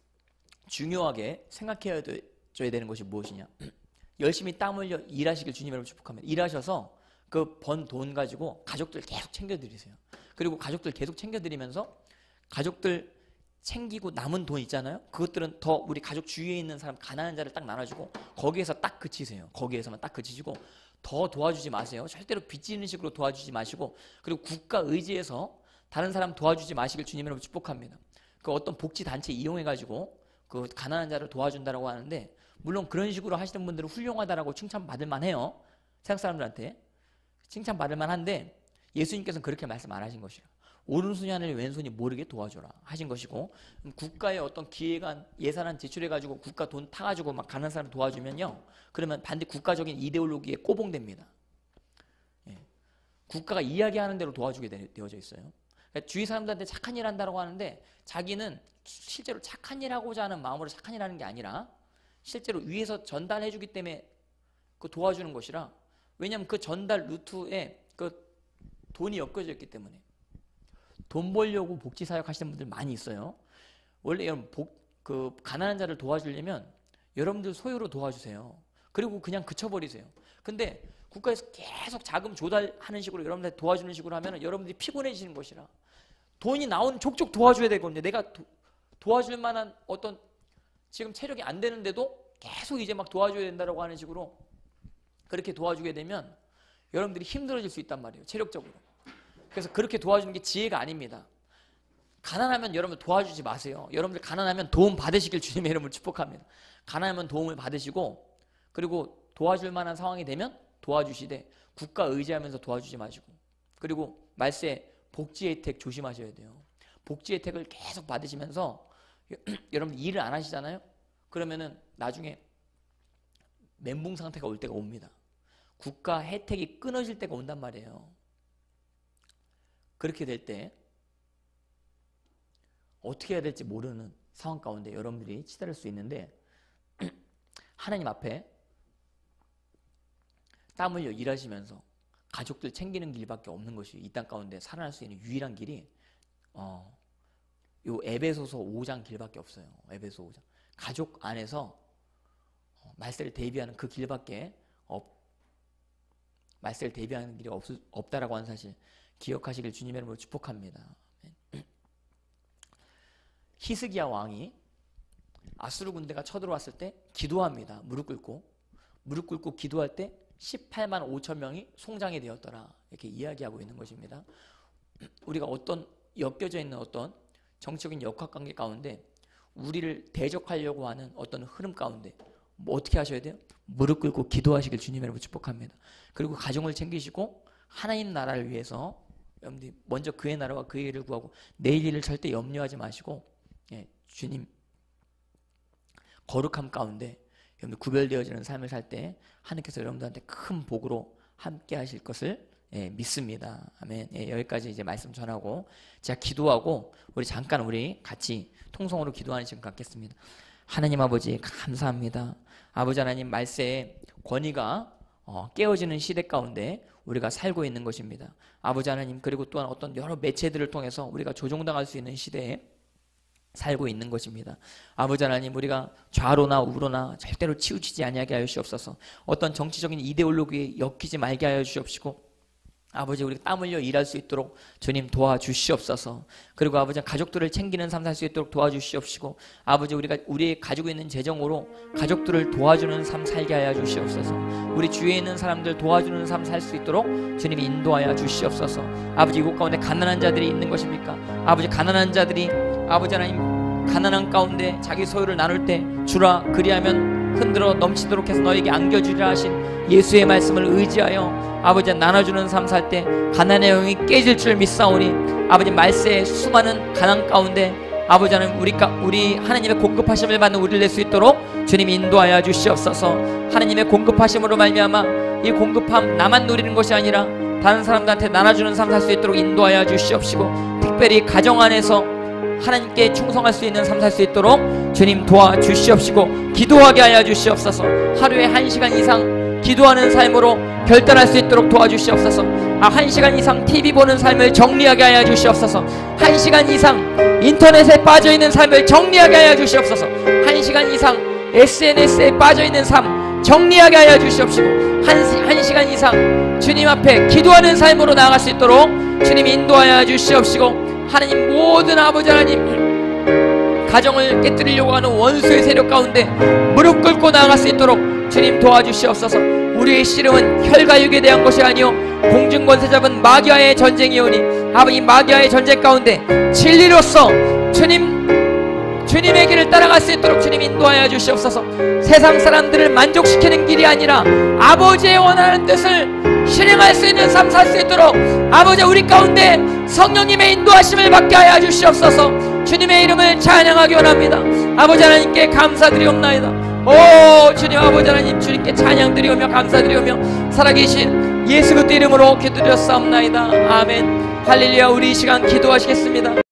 중요하게 생각해야 줘야 되는 것이 무엇이냐. 열심히 땀 흘려 일하시길 주님 여러분 축복합니다. 일하셔서 그 번 돈 가지고 가족들 계속 챙겨드리세요. 그리고 가족들 계속 챙겨드리면서 가족들 챙기고 남은 돈 있잖아요. 그것들은 더 우리 가족 주위에 있는 사람 가난한 자를 딱 나눠주고 거기에서 딱 그치세요. 거기에서만 딱 그치시고 더 도와주지 마세요. 절대로 빚지는 식으로 도와주지 마시고, 그리고 국가 의지에서 다른 사람 도와주지 마시길 주님 여러분 축복합니다. 그 어떤 복지 단체 이용해가지고 그 가난한 자를 도와준다라고 하는데, 물론 그런 식으로 하시는 분들은 훌륭하다라고 칭찬받을 만해요. 세상 사람들한테 칭찬받을 만한데 예수님께서는 그렇게 말씀 안 하신 것이라. 오른손이 하늘 왼손이 모르게 도와줘라 하신 것이고, 국가의 어떤 기획안 예산안 제출해가지고 국가 돈 타가지고 막 가는 사람 도와주면요, 그러면 반드시 국가적인 이데올로기에 꼬봉됩니다. 예. 국가가 이야기하는 대로 도와주게 되어져 있어요. 그러니까 주위 사람들한테 착한 일 한다고 하는데 자기는 실제로 착한 일 하고자 하는 마음으로 착한 일 하는 게 아니라 실제로 위에서 전달해 주기 때문에 그 도와주는 것이라. 왜냐하면 그 전달 루트에 그 돈이 엮여져 있기 때문에. 돈 벌려고 복지사역 하시는 분들 많이 있어요. 원래 여러분 복, 그 가난한 자를 도와주려면 여러분들 소유로 도와주세요. 그리고 그냥 그쳐버리세요. 근데 국가에서 계속 자금 조달하는 식으로 여러분들 도와주는 식으로 하면 여러분들이 피곤해지는 것이라. 돈이 나오는 족족 도와줘야 되거든요. 내가 도, 도와줄 만한 어떤 지금 체력이 안 되는데도 계속 이제 막 도와줘야 된다고 하는 식으로 그렇게 도와주게 되면 여러분들이 힘들어질 수 있단 말이에요. 체력적으로. 그래서 그렇게 도와주는 게 지혜가 아닙니다. 가난하면 여러분 도와주지 마세요. 여러분들 가난하면 도움 받으시길 주님의 이름으로 축복합니다. 가난하면 도움을 받으시고, 그리고 도와줄 만한 상황이 되면 도와주시되 국가 의지하면서 도와주지 마시고, 그리고 말세 복지 혜택 조심하셔야 돼요. 복지 혜택을 계속 받으시면서 여러분 일을 안 하시잖아요. 그러면은 나중에 멘붕 상태가 올 때가 옵니다. 국가 혜택이 끊어질 때가 온단 말이에요. 그렇게 될 때 어떻게 해야 될지 모르는 상황 가운데 여러분들이 치달을 수 있는데, 하나님 앞에 땀 흘려 일하시면서 가족들 챙기는 길밖에 없는 것이 이 땅 가운데 살아날 수 있는 유일한 길이 어, 요 에베소서 오 장 길밖에 없어요. 에베소 오 장. 가족 안에서 말세를 대비하는 그 길밖에 없, 말세를 대비하는 길이 없, 없다라고 하는 사실 기억하시길 주님의 이름으로 축복합니다. 히스기야 왕이 아수르 군대가 쳐들어왔을 때 기도합니다. 무릎 꿇고 무릎 꿇고 기도할 때 십팔만 오천 명이 송장이 되었더라, 이렇게 이야기하고 있는 것입니다. 우리가 어떤 엮여져 있는 어떤 정치적인 역학관계 가운데 우리를 대적하려고 하는 어떤 흐름 가운데 뭐 어떻게 하셔야 돼요? 무릎 꿇고 기도하시길 주님의 이름으로 축복합니다. 그리고 가정을 챙기시고 하나님 나라를 위해서 여러분들이 먼저 그의 나라와 그의 일을 구하고 내일 일을 절대 염려하지 마시고, 예, 주님 거룩함 가운데 여러분들 구별되어지는 삶을 살 때 하나님께서 여러분들한테 큰 복으로 함께 하실 것을, 예, 믿습니다. 아멘. 예, 여기까지 이제 말씀 전하고 제가 기도하고 우리 잠깐 우리 같이 통성으로 기도하는 시간 갖겠습니다. 하나님 아버지 감사합니다. 아버지 하나님, 말세에 권위가 어, 깨어지는 시대 가운데 우리가 살고 있는 것입니다. 아버지 하나님, 그리고 또한 어떤 여러 매체들을 통해서 우리가 조종당할 수 있는 시대에 살고 있는 것입니다. 아버지 하나님, 우리가 좌로나 우로나 절대로 치우치지 아니하게 하여 주옵소서. 어떤 정치적인 이데올로기에 엮이지 말게 하여 주옵시고, 아버지 우리가 땀 흘려 일할 수 있도록 주님 도와주시옵소서. 그리고 아버지 가족들을 챙기는 삶 살 수 있도록 도와주시옵시고, 아버지 우리가 우리 가지고 있는 재정으로 가족들을 도와주는 삶 살게 하여 주시옵소서. 우리 주위에 있는 사람들 도와주는 삶 살 수 있도록 주님이 인도하여 주시옵소서. 아버지 이곳 가운데 가난한 자들이 있는 것입니까? 아버지 가난한 자들이 아버지 하나님 가난한 가운데 자기 소유를 나눌 때 주라 그리하면 흔들어 넘치도록 해서 너에게 안겨주리라 하신 예수의 말씀을 의지하여 아버지 나눠주는 삶 살 때 가난의 영이 깨질 줄 믿사오니, 아버지 말세의 수많은 가난 가운데 아버지 하나님 우리, 우리 하나님의 공급하심을 받는 우리를 낼 수 있도록 주님 인도하여 주시옵소서. 하나님의 공급하심으로 말미암아 이 공급함 나만 누리는 것이 아니라 다른 사람들한테 나눠주는 삶 살 수 있도록 인도하여 주시옵시고, 특별히 가정 안에서 하나님께 충성할 수 있는 삶 살 수 있도록 주님 도와주시옵시고 기도하게 하여 주시옵소서. 하루에 한 시간 이상 기도하는 삶으로 결단할 수 있도록 도와주시옵소서. 아, 한 시간 이상 티비 보는 삶을 정리하게 하여 주시옵소서. 한 시간 이상 인터넷에 빠져있는 삶을 정리하게 하여 주시옵소서. 한 시간 이상 에스엔에스에 빠져있는 삶 정리하게 하여 주시옵시고, 한, 한 시간 이상 주님 앞에 기도하는 삶으로 나아갈 수 있도록 주님 인도하여 주시옵시고, 하나님 모든 아버지 하나님 가정을 깨뜨리려고 하는 원수의 세력 가운데 무릎 꿇고 나아갈 수 있도록 주님 도와주시옵소서. 우리의 씨름은 혈과 육에 대한 것이 아니요 공중권세 잡은 마귀와의 전쟁이오니, 아버지 마귀와의 전쟁 가운데 진리로서 주님 주님의 길을 따라갈 수 있도록 주님 인도하여 주시옵소서. 세상 사람들을 만족시키는 길이 아니라 아버지의 원하는 뜻을 실행할 수 있는 삶 살 수 있도록 아버지 우리 가운데 성령님의 인도하심을 받게 하여 주시옵소서. 주님의 이름을 찬양하기 원합니다. 아버지 하나님께 감사드리옵나이다. 오 주님, 아버지 하나님 주님께 찬양드리오며 감사드리오며 살아계신 예수 그리스도 이름으로 기도드렸사옵나이다. 아멘. 할렐루야. 우리 이 시간 기도하시겠습니다.